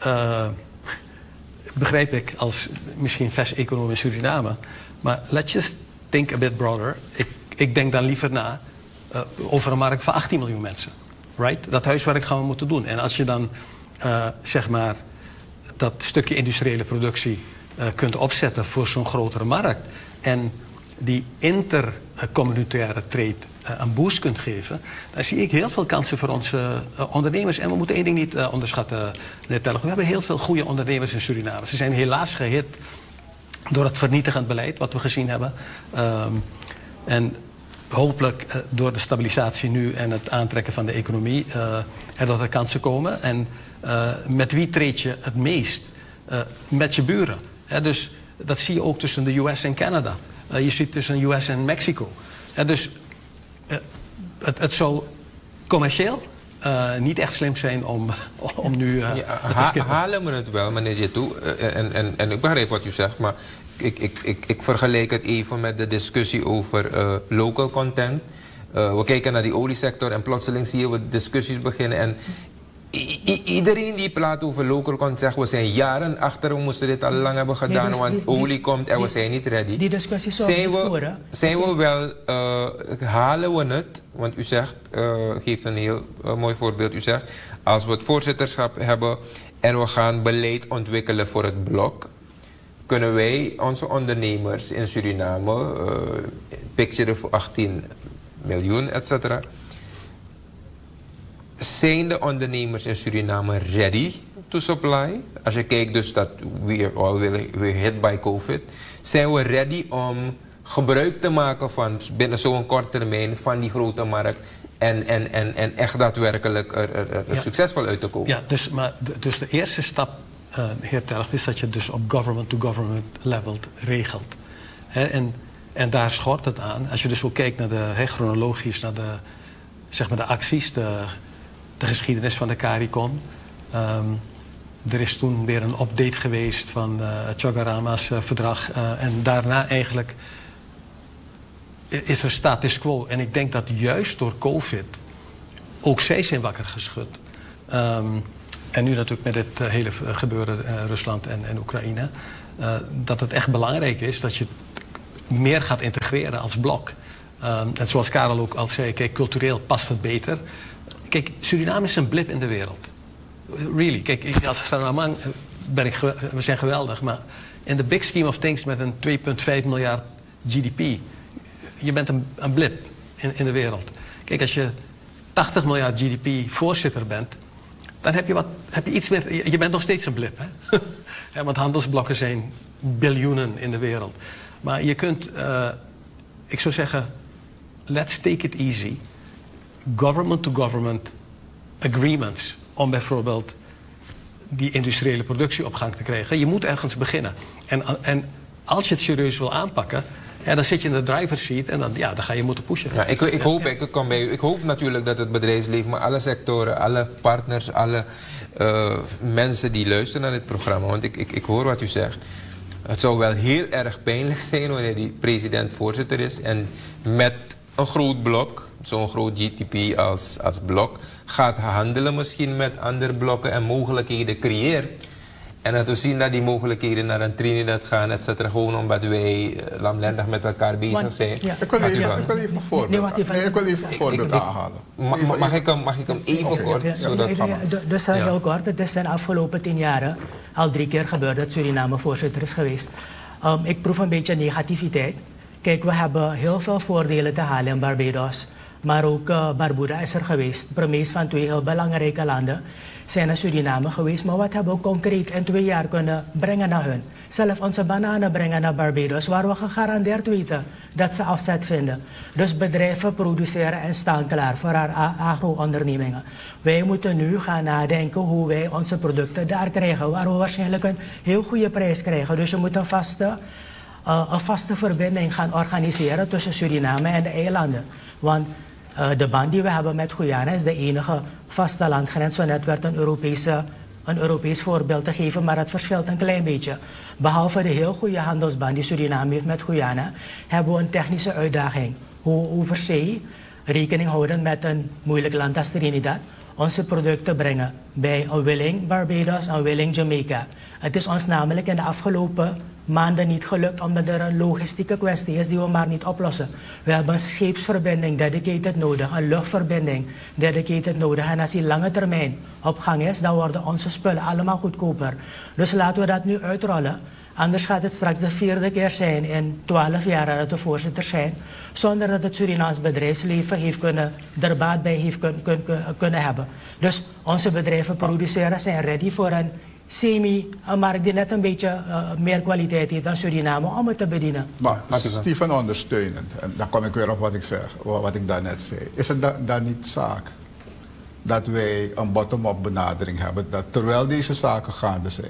Begrijp ik als misschien vest-econoom in Suriname. Maar let's just think a bit broader. Ik denk dan liever na over een markt van 18 miljoen mensen. Right? Dat huiswerk gaan we moeten doen. En als je dan dat stukje industriële productie kunt opzetten voor zo'n grotere markt en die intercommunitaire trade een boost kunt geven, dan zie ik heel veel kansen voor onze ondernemers. En we moeten één ding niet onderschatten, meneer Teller. We hebben heel veel goede ondernemers in Suriname. Ze zijn helaas gehit door het vernietigend beleid wat we gezien hebben. En hopelijk door de stabilisatie nu en het aantrekken van de economie dat er kansen komen. En met wie treed je het meest? Met je buren. Dus Dat zie je ook tussen de US en Canada. Je ziet tussen de US en Mexico. Dus het zou commercieel niet echt slim zijn om nu te skippen. Halen we het wel, meneer Jittu. En ik begrijp wat u zegt, maar ik vergelijk het even met de discussie over local content. We kijken naar die oliesector en plotseling zie je discussies beginnen. En iedereen die praat over local content zegt, we zijn jaren achter, we moesten dit al lang hebben gedaan, want olie komt en we zijn niet ready. Die discussie zijn we wel, halen we het, want u zegt, geeft een heel mooi voorbeeld, u zegt, als we het voorzitterschap hebben en we gaan beleid ontwikkelen voor het blok, kunnen wij onze ondernemers in Suriname, picture voor 18 miljoen, etc. Zijn de ondernemers in Suriname ready to supply? Als je kijkt dus dat we're hit by COVID. Zijn we ready om gebruik te maken van binnen zo'n korte termijn van die grote markt en echt daadwerkelijk er succesvol uit te komen? Ja, dus de eerste stap, heer Telgt, is dat je dus op government-to-government level regelt. En daar schort het aan. Als je dus ook kijkt naar chronologisch naar de acties, de geschiedenis van de CARICOM. Er is toen weer een update geweest van Chagarama's verdrag. En daarna eigenlijk is er status quo. En ik denk dat juist door COVID ook zij zijn wakker geschud. En nu natuurlijk met het hele gebeuren Rusland en Oekraïne. Dat het echt belangrijk is dat je meer gaat integreren als blok. En zoals Karel ook al zei, kijk, cultureel past het beter. Kijk, Suriname is een blip in de wereld. Really. Kijk, als Suriname we zijn geweldig, maar in the big scheme of things met een 2,5 miljard GDP, je bent een blip in de wereld. Kijk, als je 80 miljard GDP voorzitter bent, dan heb je iets meer. Je bent nog steeds een blip, hè? Ja, want handelsblokken zijn biljoenen in de wereld. Maar je kunt, ik zou zeggen, let's take it easy. Government-to-government agreements om bijvoorbeeld die industriële productie op gang te krijgen. Je moet ergens beginnen. En als je het serieus wil aanpakken, dan zit je in de driver's seat en dan ga je moeten pushen. Ja, ik kom bij u. Ik hoop natuurlijk dat het bedrijfsleven, maar alle sectoren, alle partners, alle mensen die luisteren naar dit programma, want ik hoor wat u zegt. Het zou wel heel erg pijnlijk zijn wanneer die president voorzitter is en met een groot blok, zo'n groot GDP als blok, gaat handelen misschien met andere blokken en mogelijkheden creëert. En dat we zien dat die mogelijkheden naar een Trinidad gaan, et cetera, gewoon omdat wij lamlendig met elkaar bezig zijn. Ja. Ik wil even een voorbeeld aanhalen. Mag ik hem even kort? Dus heel kort, het is de afgelopen 10 jaar al 3 keer gebeurd dat Suriname voorzitter is geweest. Ik proef een beetje negativiteit. Kijk, we hebben heel veel voordelen te halen in Barbados. Maar ook Barbuda is er geweest. Premies van 2 heel belangrijke landen zijn naar Suriname geweest. Maar wat hebben we concreet in 2 jaar kunnen brengen naar hun? Zelf onze bananen brengen naar Barbados, waar we gegarandeerd weten dat ze afzet vinden. Dus bedrijven produceren en staan klaar voor haar agro-ondernemingen. Wij moeten nu gaan nadenken hoe wij onze producten daar krijgen, waar we waarschijnlijk een heel goede prijs krijgen. Dus je moet een vaste verbinding gaan organiseren tussen Suriname en de eilanden. Want de band die we hebben met Guyana is de enige vaste landgrens. Zo net werd een Europees voorbeeld te geven, maar het verschilt een klein beetje. Behalve de heel goede handelsband die Suriname heeft met Guyana, hebben we een technische uitdaging. Hoe over zee rekening houden met een moeilijk land als Trinidad, onze producten brengen bij een willing Barbados en willing Jamaica. Het is ons namelijk in de afgelopen maanden niet gelukt, omdat er een logistieke kwestie is die we maar niet oplossen. We hebben een scheepsverbinding dedicated nodig, een luchtverbinding dedicated nodig. En als die lange termijn op gang is, dan worden onze spullen allemaal goedkoper. Dus laten we dat nu uitrollen. Anders gaat het straks de 4e keer zijn in 12 jaar dat we voorzitter zijn, zonder dat het Surinaams bedrijfsleven er baat bij heeft kunnen hebben. Dus onze bedrijven produceren, zijn ready voor een een markt die net een beetje meer kwaliteit heeft dan Suriname om het te bedienen. Maar Stephen ondersteunend, en dan kom ik weer op wat ik daarnet zei. Is het dan niet zaak dat wij een bottom-up benadering hebben, dat terwijl deze zaken gaande zijn,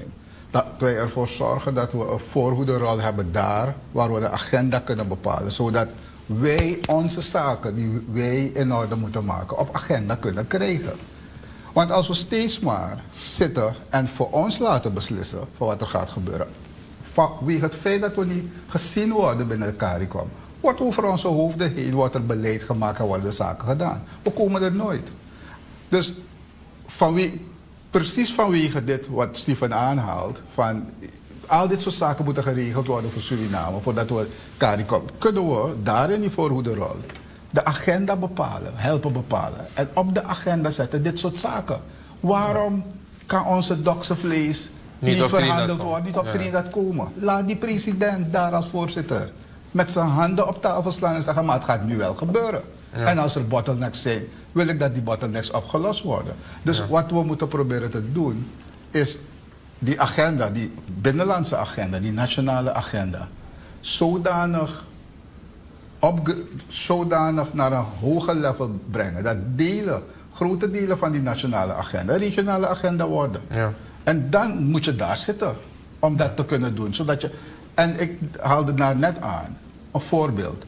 dat wij ervoor zorgen dat we een voorhoederrol hebben daar, waar we de agenda kunnen bepalen, zodat wij onze zaken die wij in orde moeten maken op agenda kunnen krijgen. Want als we steeds maar zitten en voor ons laten beslissen van wat er gaat gebeuren, vanwege het feit dat we niet gezien worden binnen de CARICOM, wordt over onze hoofden heen, wordt er beleid gemaakt en worden zaken gedaan. We komen er nooit. Dus precies vanwege dit wat Steven aanhaalt, van al dit soort zaken moeten geregeld worden voor Suriname, voordat we CARICOM, kunnen we daar in die voorhoederrol de agenda bepalen, helpen bepalen. En op de agenda zetten dit soort zaken. Waarom kan onze doksevlees niet verhandeld worden, niet op Trinidad komen? Laat die president daar als voorzitter met zijn handen op tafel slaan en zeggen, maar het gaat nu wel gebeuren. Ja. En als er bottlenecks zijn, wil ik dat die bottlenecks opgelost worden. Dus wat we moeten proberen te doen, is die agenda, die binnenlandse agenda, die nationale agenda, zodanig naar een hoger level brengen. Dat grote delen van die nationale agenda, regionale agenda worden. Ja. En dan moet je daar zitten om dat te kunnen doen. Zodat je, en ik haalde daar net aan, een voorbeeld.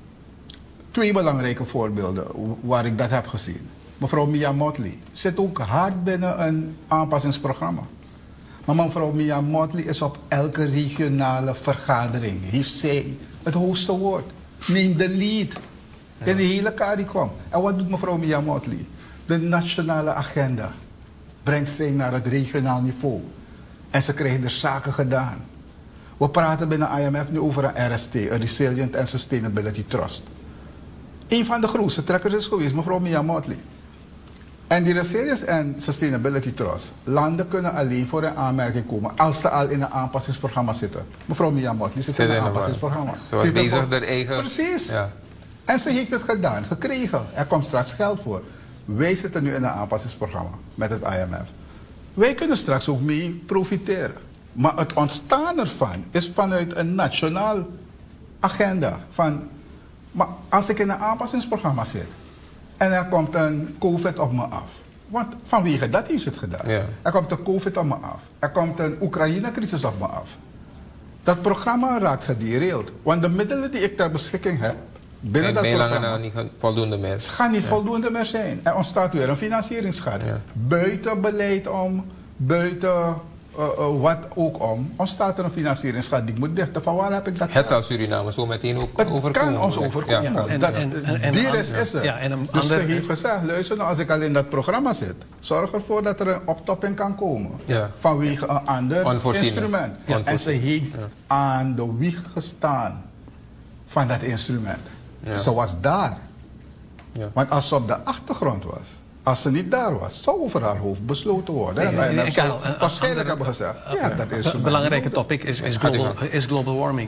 2 belangrijke voorbeelden waar ik dat heb gezien. Mevrouw Mia Motley zit ook hard binnen een aanpassingsprogramma. Maar mevrouw Mia Motley is op elke regionale vergadering, heeft zij het hoogste woord. Neem de lead in de hele CARICOM. En wat doet mevrouw Mia Motley? De nationale agenda brengt zij naar het regionaal niveau. En ze krijgen er zaken gedaan. We praten binnen IMF nu over een RST, een Resilient and Sustainability Trust. Een van de grootste trekkers is geweest mevrouw Mia Motley. En die Resilience and Sustainability Trust, landen kunnen alleen voor een aanmerking komen als ze al in een aanpassingsprogramma zitten. Mevrouw Mia Motley zit in een aanpassingsprogramma. Ze was bezig haar eigen... Precies. Ja. En ze heeft het gedaan, gekregen. Er komt straks geld voor. Wij zitten nu in een aanpassingsprogramma met het IMF. Wij kunnen straks ook mee profiteren. Maar het ontstaan ervan is vanuit een nationaal agenda. Maar als ik in een aanpassingsprogramma zit en er komt een COVID op me af. Want vanwege dat heeft ze het gedaan. Ja. Er komt een COVID op me af. Er komt een Oekraïne-crisis op me af. Dat programma raakt gederailed. Want de middelen die ik ter beschikking heb binnen dat programma niet voldoende meer. Gaan niet voldoende meer zijn. Er ontstaat weer een financieringsschade. Ja. Buiten beleid om, buiten wat ook om, ontstaat er een financieringsschade die ik moet dichten. Van waar heb ik dat? Het zal Suriname zo meteen ook overkomen. Het kan ons overkomen. Ja. Die rest is er. Ja, dus ze heeft gezegd, luister nou, als ik al in dat programma zit, zorg ervoor dat er een optopping kan komen. Ja. Vanwege een ander instrument. Ja. En ze heeft aan de wieg gestaan van dat instrument. Ja. Ze was daar. Ja. Want als ze op de achtergrond was, als ze niet daar was, zou over haar hoofd besloten worden. Waarschijnlijk hebben gezegd, dat is een belangrijke topic is global warming.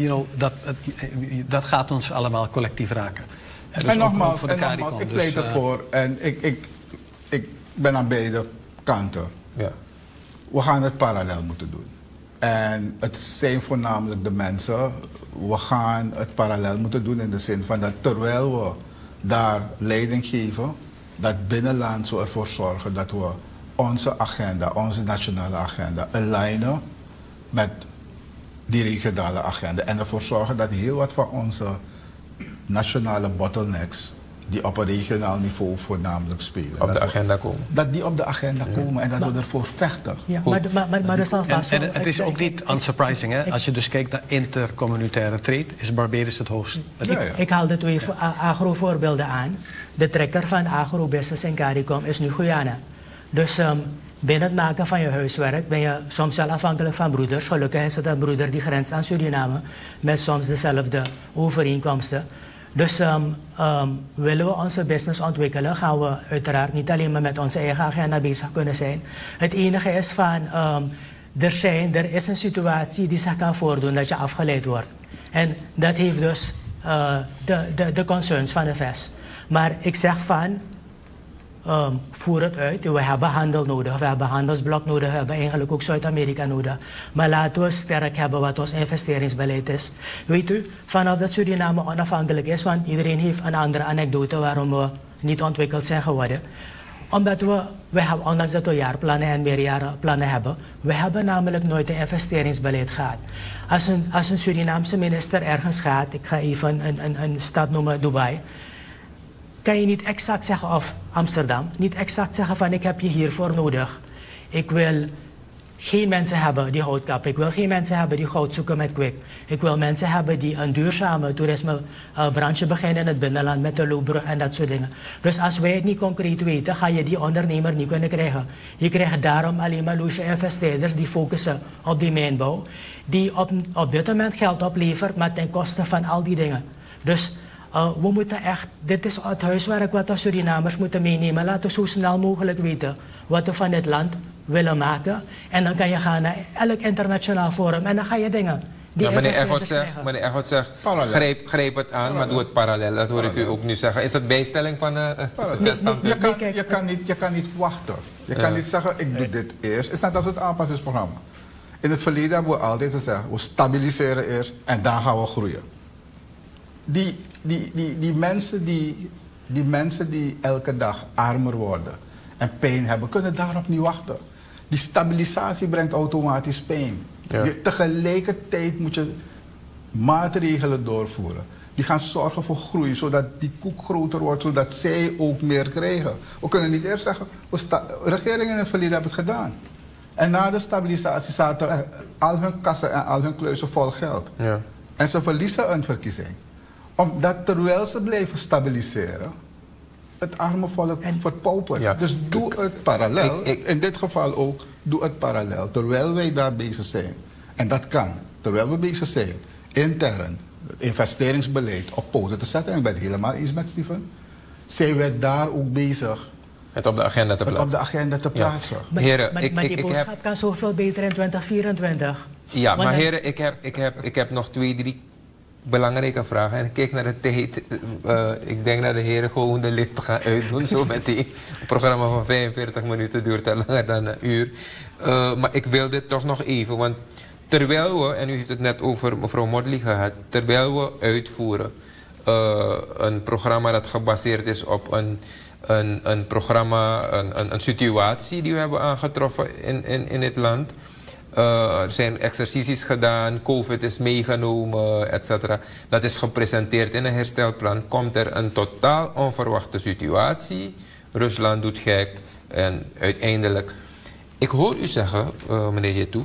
Dat gaat ons allemaal collectief raken. Dus en nogmaals, ik pleit ervoor en ik ben aan beide kanten. Ja. We gaan het parallel moeten doen. En het zijn voornamelijk de mensen. We gaan het parallel moeten doen in de zin van dat terwijl we daar leiding geven, dat binnenland we ervoor zorgen dat we onze agenda, onze nationale agenda, alignen met die regionale agenda. En ervoor zorgen dat heel wat van onze nationale bottlenecks, die op een regionaal niveau voornamelijk spelen, op de agenda komen. Dat die op de agenda komen en dat we ervoor vechten. Ja, maar dat is alvast. En het is ook niet unsurprising, hè? Als je dus kijkt naar intercommunitaire trade, is Barbados het hoogst. Ik haal de 2 agro-voorbeelden aan. De trekker van agro-business in CARICOM is nu Guyana. Dus binnen het maken van je huiswerk ben je soms wel afhankelijk van broeders. Gelukkig is het een broeder die grenst aan Suriname, met soms dezelfde overeenkomsten. Dus willen we onze business ontwikkelen, gaan we uiteraard niet alleen maar met onze eigen agenda bezig kunnen zijn. Het enige is van, er is een situatie die zich kan voordoen dat je afgeleid wordt. En dat heeft dus de concerns van de VES. Maar ik zeg van, voer het uit. We hebben handel nodig, we hebben handelsblok nodig, we hebben eigenlijk ook Zuid-Amerika nodig. Maar laten we sterk hebben wat ons investeringsbeleid is. Weet u, vanaf dat Suriname onafhankelijk is, want iedereen heeft een andere anekdote waarom we niet ontwikkeld zijn geworden. Omdat we hebben, ondanks dat we jaarplannen en meerjarenplannen hebben, we hebben namelijk nooit een investeringsbeleid gehad. Als een Surinaamse minister ergens gaat, ik ga even een stad noemen, Dubai, kan je niet exact zeggen, of Amsterdam, niet exact zeggen van ik heb je hiervoor nodig. Ik wil geen mensen hebben die hout kappen. Ik wil geen mensen hebben die goud zoeken met kwik. Ik wil mensen hebben die een duurzame toerismebranche beginnen in het binnenland met de loopbrug en dat soort dingen. Dus als wij het niet concreet weten, ga je die ondernemer niet kunnen krijgen. Je krijgt daarom alleen maar loesje investeerders die focussen op die mijnbouw, die op dit moment geld oplevert, maar ten koste van al die dingen. Dus we moeten echt, dit is het huiswerk wat de Surinamers moeten meenemen. Laten we zo snel mogelijk weten wat we van dit land willen maken. En dan kan je gaan naar elk internationaal forum en dan ga je dingen. Ja, meneer Echout zegt, grijp het aan, maar doe het parallel. Dat hoor ik u ook nu zeggen. Is dat bijstelling van het standpunt? Je kan niet wachten. Je kan niet zeggen, ik doe dit eerst. Het is net als het aanpassingsprogramma. In het verleden hebben we altijd gezegd, we stabiliseren eerst en dan gaan we groeien. Die mensen die elke dag armer worden en pijn hebben, kunnen daarop niet wachten. Die stabilisatie brengt automatisch pijn. Ja. Tegelijkertijd moet je maatregelen doorvoeren. Die gaan zorgen voor groei, zodat die koek groter wordt, zodat zij ook meer krijgen. We kunnen niet eerst zeggen, regeringen in het verleden hebben het gedaan. En na de stabilisatie zaten al hun kassen en al hun kluizen vol geld. Ja. En ze verliezen een verkiezing. Omdat terwijl ze blijven stabiliseren, het arme volk verpaupert. Ja. Dus doe het parallel. In dit geval ook, doe het parallel. Terwijl wij daar bezig zijn. En dat kan. Terwijl we bezig zijn, intern, het investeringsbeleid op poten te zetten. En ik ben het helemaal eens met Steven. Zijn wij daar ook bezig. Het op de agenda te plaatsen. Ja. Heren, maar die boodschap kan zoveel beter in 2024. Ja, maar heren, ik heb nog 2-3 belangrijke vragen. En ik kijk naar de tijd. Ik denk dat de heren gewoon de licht gaan uitdoen. Zo meteen. Een programma van 45 minuten duurt al langer dan een uur. Maar ik wil dit toch nog even. Want terwijl we, en u heeft het net over mevrouw Modley gehad. Terwijl we uitvoeren een programma dat gebaseerd is op een programma, een situatie die we hebben aangetroffen in het land. Er zijn exercities gedaan, COVID is meegenomen, etc. Dat is gepresenteerd in een herstelplan. Komt er een totaal onverwachte situatie. Rusland doet gek. En uiteindelijk... Ik hoor u zeggen, meneer Jetou...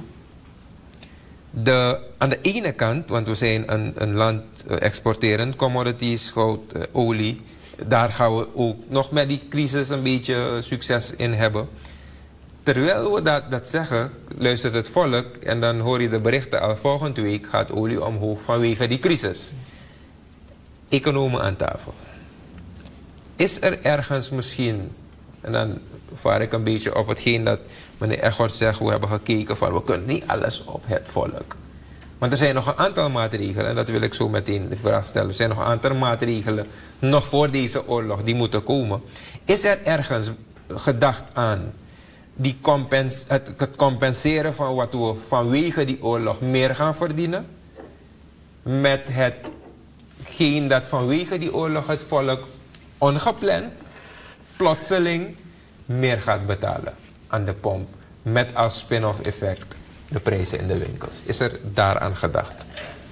aan de ene kant, want we zijn een land exporterend, commodities, goud, olie. Daar gaan we ook nog met die crisis een beetje succes in hebben. Terwijl we dat zeggen, luistert het volk en dan hoor je de berichten al volgende week gaat olie omhoog vanwege die crisis. Economen aan tafel. Is er ergens misschien, en dan vaar ik een beetje op hetgeen dat meneer Echout zegt, we hebben gekeken van we kunnen niet alles op het volk. Want er zijn nog een aantal maatregelen, en dat wil ik zo meteen de vraag stellen. Er zijn nog een aantal maatregelen, nog voor deze oorlog, die moeten komen. Is er ergens gedacht aan het compenseren van wat we vanwege die oorlog meer gaan verdienen? Met hetgeen dat vanwege die oorlog het volk ongepland, plotseling meer gaat betalen aan de pomp. Met als spin-off effect de prijzen in de winkels. Is er daaraan gedacht?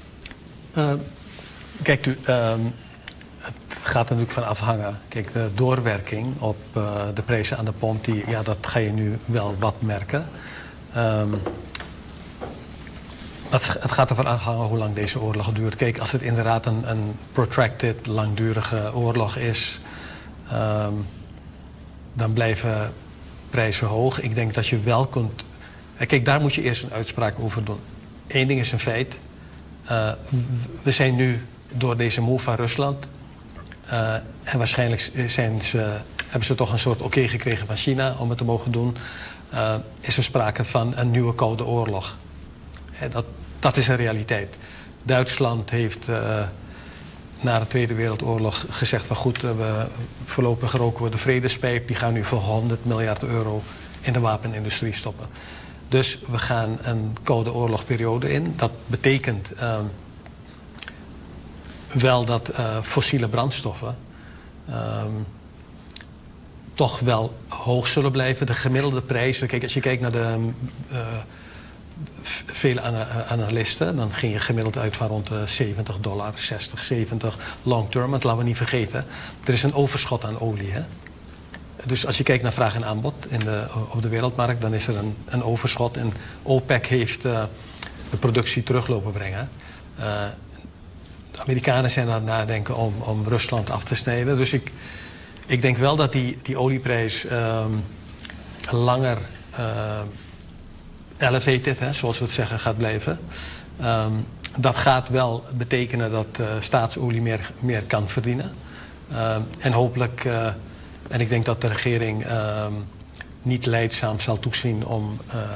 Kijkt u, het gaat er natuurlijk van afhangen. Kijk, de doorwerking op de prijzen aan de pomp, dat ga je nu wel wat merken. Het gaat ervan afhangen hoe lang deze oorlog duurt. Kijk, als het inderdaad een protracted, langdurige oorlog is, dan blijven prijzen hoog. Ik denk dat je wel kunt... Kijk, daar moet je eerst een uitspraak over doen. Eén ding is een feit. We zijn nu door deze move van Rusland... en waarschijnlijk hebben ze toch een soort oké gekregen van China om het te mogen doen. Is er sprake van een nieuwe Koude Oorlog. Dat is een realiteit. Duitsland heeft na de Tweede Wereldoorlog gezegd van goed, voorlopig roken we de vredespijp. Die gaan nu voor 100 miljard euro in de wapenindustrie stoppen. Dus we gaan een Koude Oorlogperiode in. Dat betekent wel dat fossiele brandstoffen toch wel hoog zullen blijven. De gemiddelde prijzen, kijk, als je kijkt naar de vele analisten, dan ging je gemiddeld uit van rond de $70, 60, 70 long term. Want laten we niet vergeten, er is een overschot aan olie. Hè? Dus als je kijkt naar vraag en aanbod op de wereldmarkt, dan is er een overschot. En OPEC heeft de productie terug lopen brengen. De Amerikanen zijn aan het nadenken om Rusland af te snijden. Dus ik denk wel dat die olieprijs langer elevated, zoals we het zeggen, gaat blijven. Dat gaat wel betekenen dat staatsolie meer kan verdienen. En hopelijk, en ik denk dat de regering niet lijdzaam zal toezien om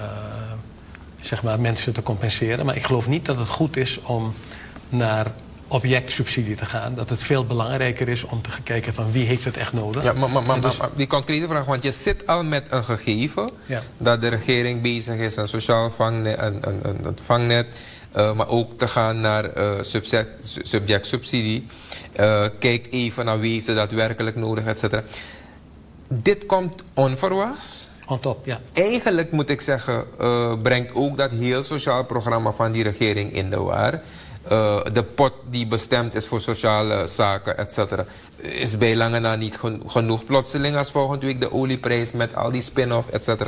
zeg maar mensen te compenseren. Maar ik geloof niet dat het goed is om naar objectsubsidie te gaan. Dat het veel belangrijker is om te kijken van wie heeft het echt nodig. Ja, maar die concrete vraag, want je zit al met een gegeven dat de regering bezig is een sociaal vangnet, maar ook te gaan naar subjectsubsidie. Kijk even naar wie heeft het daadwerkelijk nodig, et cetera. Dit komt onverwachts. On top, ja. Eigenlijk moet ik zeggen, brengt ook dat heel sociaal programma van die regering in de war. De pot die bestemd is voor sociale zaken, et cetera, is bij lange na niet genoeg. Plotseling als volgende week de olieprijs met al die spin-off, et cetera.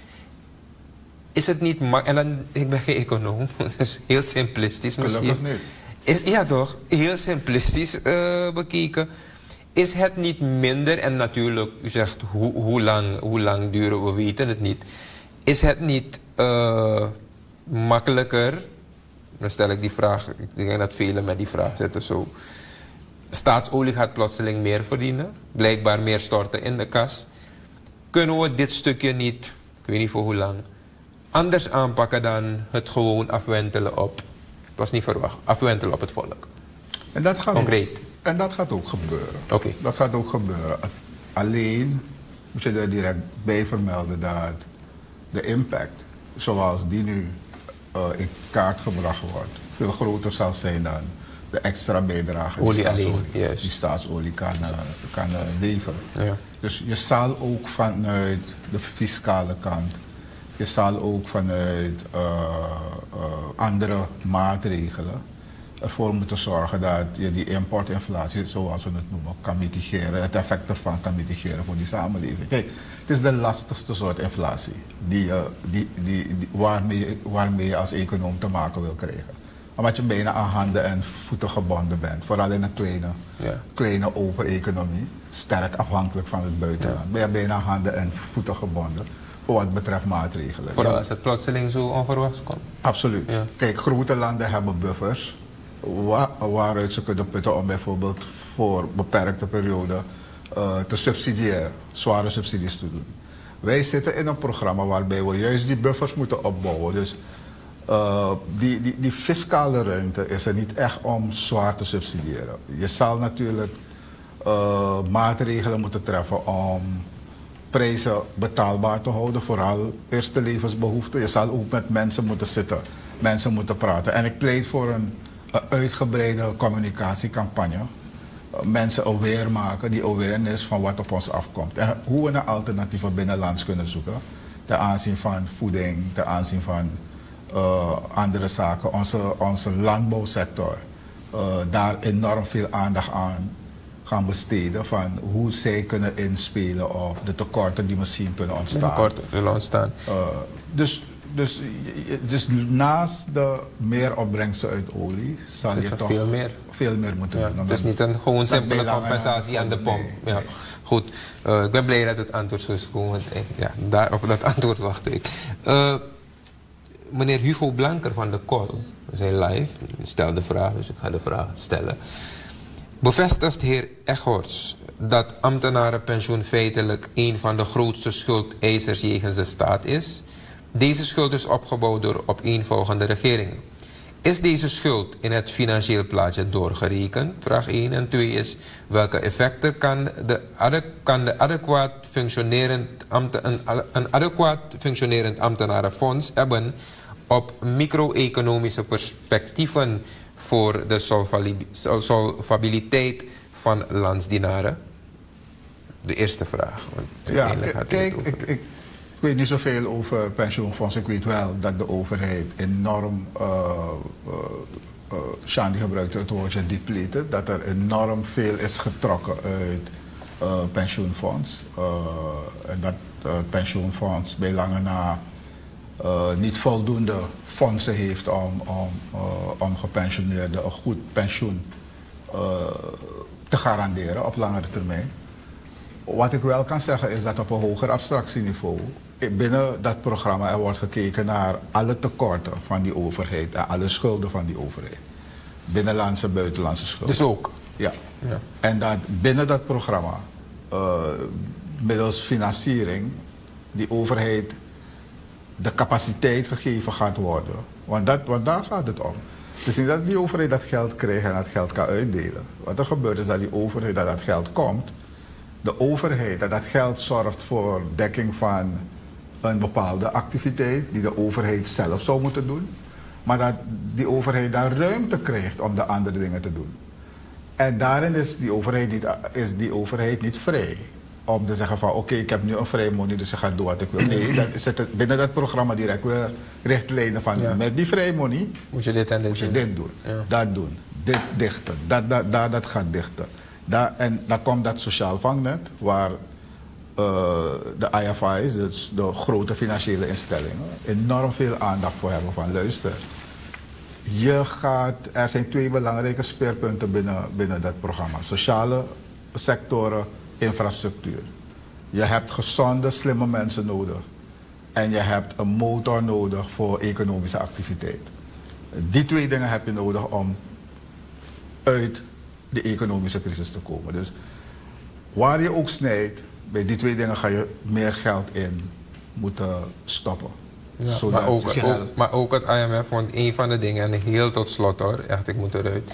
Is het niet en dan, ik ben geen econoom, het is heel simplistisch misschien. Ja toch, heel simplistisch bekeken. Is het niet minder, en natuurlijk, u zegt hoe lang duren, we weten het niet. Is het niet makkelijker, dan stel ik die vraag, ik denk dat velen met die vraag zitten zo. Staatsolie gaat plotseling meer verdienen, blijkbaar meer storten in de kas. Kunnen we dit stukje niet, ik weet niet voor hoe lang, anders aanpakken dan het gewoon afwentelen op, het was niet verwacht, afwentelen op het volk? En dat gaat concreet. En dat gaat ook gebeuren. Okay. Dat gaat ook gebeuren. Alleen moet je er direct bij vermelden dat de impact, zoals die nu in kaart gebracht wordt, veel groter zal zijn dan de extra bijdrage die staatsolie kan leveren. Ja. Dus je zal ook vanuit de fiscale kant, je zal ook vanuit andere maatregelen ervoor moeten zorgen dat je die importinflatie, zoals we het noemen, kan mitigeren, het effect ervan kan mitigeren voor die samenleving. Kijk, het is de lastigste soort inflatie waarmee je als econoom te maken wil krijgen. Omdat je bijna aan handen en voeten gebonden bent, vooral in een kleine open economie, sterk afhankelijk van het buitenland. Ben je bijna aan handen en voeten gebonden voor wat betreft maatregelen. Vooral als het plotseling zo onverwachts komt. Absoluut. Ja. Kijk, grote landen hebben buffers waaruit ze kunnen putten om bijvoorbeeld voor beperkte perioden te subsidiëren, zware subsidies te doen. Wij zitten in een programma waarbij we juist die buffers moeten opbouwen. Dus die fiscale ruimte is er niet echt om zwaar te subsidiëren. Je zal natuurlijk maatregelen moeten treffen om prijzen betaalbaar te houden, vooral eerste levensbehoeften. Je zal ook met mensen moeten zitten, mensen moeten praten. En ik pleit voor een uitgebreide communicatiecampagne. Mensen aware maken, die awareness van wat op ons afkomt. En hoe we een alternatieve binnenlands kunnen zoeken. Ten aanzien van voeding, ten aanzien van andere zaken. Onze landbouwsector. Daar enorm veel aandacht aan gaan besteden. Van hoe zij kunnen inspelen op de tekorten die misschien kunnen ontstaan. Dus naast de meer opbrengsten uit olie zal je toch veel meer moeten doen. Het is niet een gewoon simpele compensatie aan de pomp. Nee. Ja. Goed, ik ben blij dat het antwoord zo is gekomen. Op dat antwoord wacht ik. Meneer Hugo Blanker van de Kol, we zijn live, stel de vraag, dus ik ga de vraag stellen. Bevestigt heer Eghorts dat ambtenarenpensioen feitelijk een van de grootste schuldeisers jegens de staat is? Deze schuld is opgebouwd door opeenvolgende regeringen. Is deze schuld in het financieel plaatje doorgerekend? Vraag 1. En 2 is, welke effecten kan een adequaat functionerend ambtenarenfonds hebben op micro-economische perspectieven voor de solvabiliteit van landsdienaren? de eerste vraag. Want Ja, uiteindelijk kijk, ik weet niet zoveel over pensioenfonds. Ik weet wel dat de overheid enorm, Shandi gebruikte het woordje depleted, dat er enorm veel is getrokken uit pensioenfonds. En dat het pensioenfonds bij lange na niet voldoende fondsen heeft om gepensioneerden een goed pensioen te garanderen op langere termijn. Wat ik wel kan zeggen is dat op een hoger abstractieniveau binnen dat programma er wordt gekeken naar alle tekorten van die overheid en alle schulden van die overheid. Binnenlandse, buitenlandse schulden. Dus ook? Ja. En dat binnen dat programma, middels financiering, die overheid de capaciteit gegeven gaat worden. Want daar gaat het om. Het is niet dat die overheid dat geld krijgt en dat geld kan uitdelen. Wat er gebeurt is dat die overheid, dat geld komt, de overheid, dat geld zorgt voor dekking van een bepaalde activiteit die de overheid zelf zou moeten doen. Maar dat die overheid daar ruimte krijgt om de andere dingen te doen. En daarin is die overheid niet vrij om te zeggen van oké, ik heb nu een vrije money, dus ik ga doen wat ik wil. Nee, dat is het, binnen dat programma direct weer richtlijnen van met die vrije money moet je dit en dit moet je dit doen, dat doen, dit dichten, dat gaat dichten. En dan komt dat sociaal vangnet waar de IFI's, dus de grote financiële instellingen, enorm veel aandacht voor hebben van luister. Er zijn twee belangrijke speerpunten binnen dat programma. Sociale sectoren, infrastructuur. Je hebt gezonde, slimme mensen nodig. En je hebt een motor nodig voor economische activiteit. Die twee dingen heb je nodig om uit de economische crisis te komen. Dus waar je ook snijdt, bij die twee dingen ga je meer geld in moeten stoppen. Ja, maar ook het IMF, want een van de dingen, en heel tot slot hoor, echt ik moet eruit.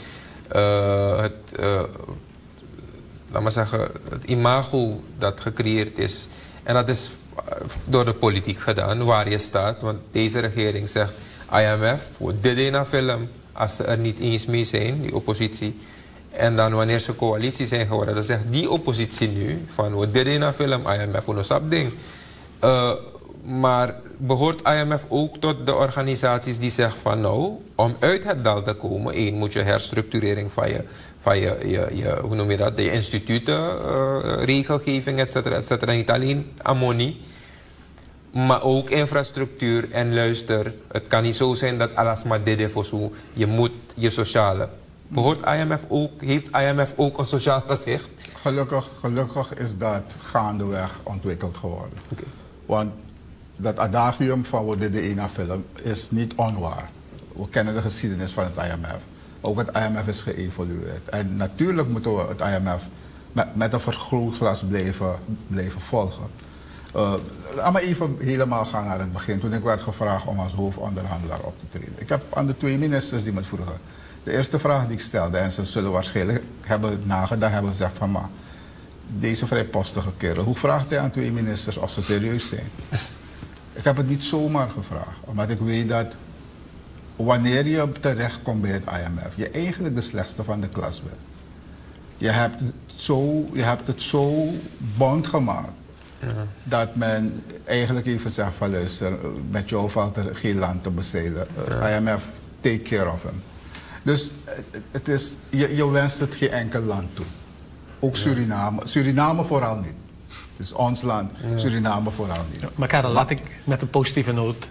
Laat maar zeggen, het imago dat gecreëerd is, en dat is door de politiek gedaan, waar je staat. Want deze regering zegt, IMF, dit in een film, als ze er niet eens mee zijn, die oppositie. En dan wanneer ze coalitie zijn geworden, dan zegt die oppositie nu, van dit in een film, IMF, een ding. Maar behoort IMF ook tot de organisaties die zeggen van nou, om uit het dal te komen, moet je herstructurering van je hoe noem je dat, de instituten, regelgeving, et cetera, niet alleen ammonie, maar ook infrastructuur. En luister, het kan niet zo zijn dat alles maar dit is voor zo, je moet je sociale. Behoort IMF ook, heeft IMF ook een sociaal gezicht? Gelukkig is dat gaandeweg ontwikkeld geworden. Okay. Want dat adagium van we dit de ene film is niet onwaar. We kennen de geschiedenis van het IMF. Ook het IMF is geëvolueerd. En natuurlijk moeten we het IMF met een vergrootglas blijven volgen. Laat me even helemaal gaan naar het begin. Toen ik werd gevraagd om als hoofdonderhandelaar op te treden. Ik heb aan de twee ministers die me vroegen. De eerste vraag die ik stelde, en ze zullen waarschijnlijk hebben nagedacht, hebben gezegd van maar deze vrijpostige kerel, hoe vraagt hij aan twee ministers of ze serieus zijn? Ik heb het niet zomaar gevraagd, omdat ik weet dat wanneer je terechtkomt bij het IMF, je eigenlijk de slechtste van de klas bent. Je hebt het zo bond gemaakt dat men eigenlijk even zegt van luister, met jou valt er geen land te bezeilen. IMF, take care of him. Dus het is, je wenst het geen enkel land toe. Ook Suriname. Suriname vooral niet. Het is ons land, Suriname vooral niet. Maar Karel, laat ik met een positieve noot.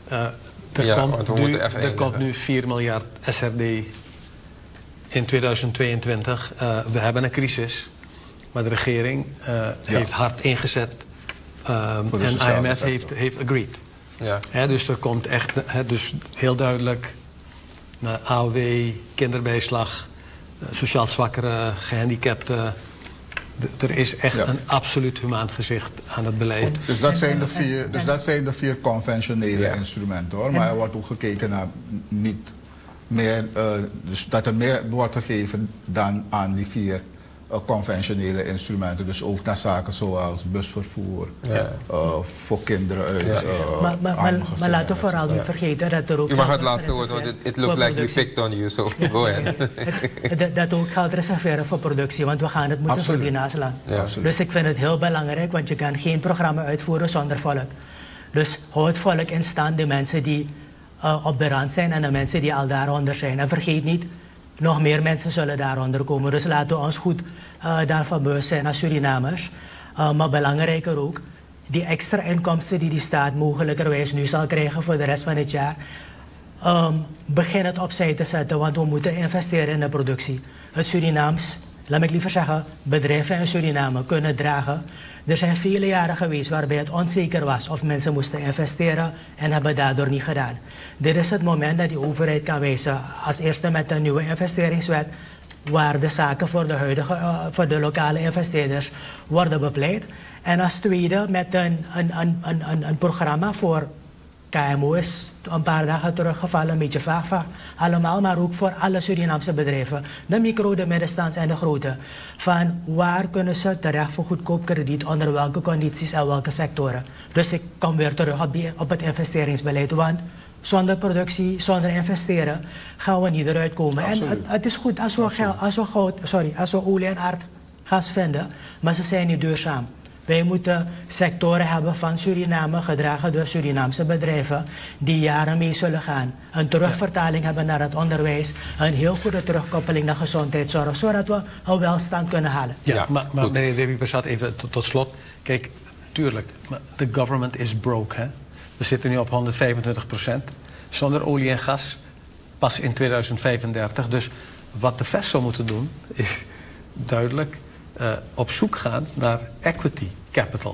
Er komt nu 4 miljard SRD in 2022. We hebben een crisis. Maar de regering heeft hard ingezet. En IMF heeft agreed. Ja. Dus er komt echt dus heel duidelijk naar AOW, kinderbijslag, sociaal zwakkeren, gehandicapten. Er is echt een absoluut humaan gezicht aan het beleid. Dus dat zijn de vier conventionele instrumenten hoor. Maar er wordt ook gekeken naar niet meer, dus dat er meer wordt gegeven dan aan die 4 conventionele instrumenten. Dus ook naar zaken zoals busvervoer, voor kinderen uit. Maar laten we vooral niet vergeten dat er ook... U mag het laatste woord, want it looked like we picked on you, so go ahead. Dat ook geld reserveren voor productie, want we gaan het moeten verdienen als land. Dus ik vind het heel belangrijk, want je kan geen programma uitvoeren zonder volk. Dus hou het volk in stand, de mensen die op de rand zijn en de mensen die al daaronder zijn. En vergeet niet, nog meer mensen zullen daaronder komen. Dus laten we ons goed daarvan bewust zijn als Surinamers. Maar belangrijker ook, die extra inkomsten die staat mogelijkerwijs nu zal krijgen voor de rest van het jaar. Begin het opzij te zetten, want we moeten investeren in de productie. Het Surinaams, laat ik liever zeggen, bedrijven in Suriname kunnen dragen. Er zijn vele jaren geweest waarbij het onzeker was of mensen moesten investeren en hebben daardoor niet gedaan. Dit is het moment dat die overheid kan wijzen, als eerste met een nieuwe investeringswet, waar de zaken voor de lokale investeerders worden bepleit. En als tweede met een programma voor KMO's, een paar dagen teruggevallen, een beetje vaag allemaal, maar ook voor alle Surinaamse bedrijven, de micro, de middenstands en de grote. Van waar kunnen ze terecht voor goedkoop krediet, onder welke condities en welke sectoren. Dus ik kom weer terug op het investeringsbeleid, want zonder productie, zonder investeren, gaan we niet eruit komen. Absoluut. En het is goed als we olie en aardgas vinden, maar ze zijn niet duurzaam. Wij moeten sectoren hebben van Suriname, gedragen door Surinaamse bedrijven, die jaren mee zullen gaan. Een terugvertaling hebben naar het onderwijs, een heel goede terugkoppeling naar gezondheidszorg, zodat we een welstand kunnen halen. Ja, maar meneer Debi Persat, even tot slot. Kijk, tuurlijk, de government is broke. Hè? We zitten nu op 125%. Zonder olie en gas pas in 2035. Dus wat de VES zou moeten doen, is duidelijk op zoek gaan naar equity capital.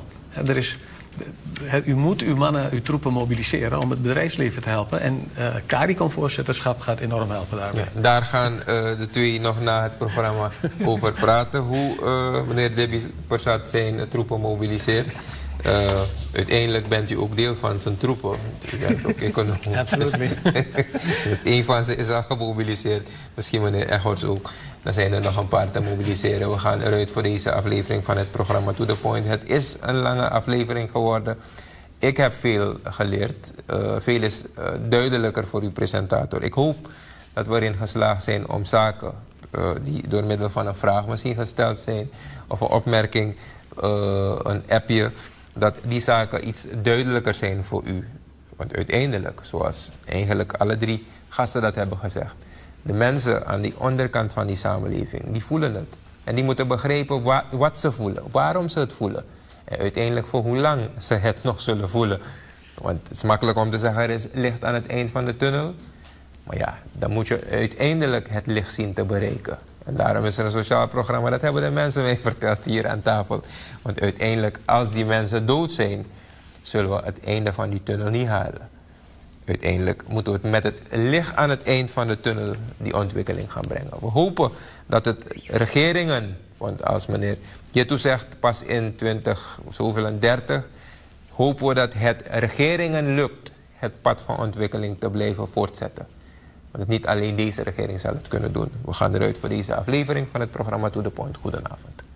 U moet uw mannen, uw troepen mobiliseren om het bedrijfsleven te helpen. En CARICOM-voorzitterschap gaat enorm helpen daarbij. Ja, daar gaan de twee nog na het programma over praten. Hoe meneer Debi Persat zijn troepen mobiliseert. Uiteindelijk bent u ook deel van zijn troepen. U bent ook econoom. Absoluut niet. Een van ze is al gemobiliseerd. Misschien meneer Egholz ook. Dan zijn er nog een paar te mobiliseren. We gaan eruit voor deze aflevering van het programma To The Point. Het is een lange aflevering geworden. Ik heb veel geleerd. Veel is duidelijker voor uw presentator. Ik hoop dat we erin geslaagd zijn om zaken die door middel van een vraag misschien gesteld zijn, of een opmerking, een appje, dat die zaken iets duidelijker zijn voor u. Want uiteindelijk, zoals eigenlijk alle drie gasten dat hebben gezegd, de mensen aan die onderkant van die samenleving, die voelen het. En die moeten begrijpen wat ze voelen, waarom ze het voelen. En uiteindelijk voor hoe lang ze het nog zullen voelen. Want het is makkelijk om te zeggen, er is licht aan het eind van de tunnel. Maar ja, dan moet je uiteindelijk het licht zien te bereiken. En daarom is er een sociaal programma, dat hebben de mensen mij verteld hier aan tafel. Want uiteindelijk, als die mensen dood zijn, zullen we het einde van die tunnel niet halen. Uiteindelijk moeten we het met het licht aan het eind van de tunnel die ontwikkeling gaan brengen. We hopen dat het regeringen, want als meneer Jetu zegt pas in 2030, hopen we dat het regeringen lukt het pad van ontwikkeling te blijven voortzetten. Want niet alleen deze regering zal het kunnen doen. We gaan eruit voor deze aflevering van het programma To The Point. Goedenavond.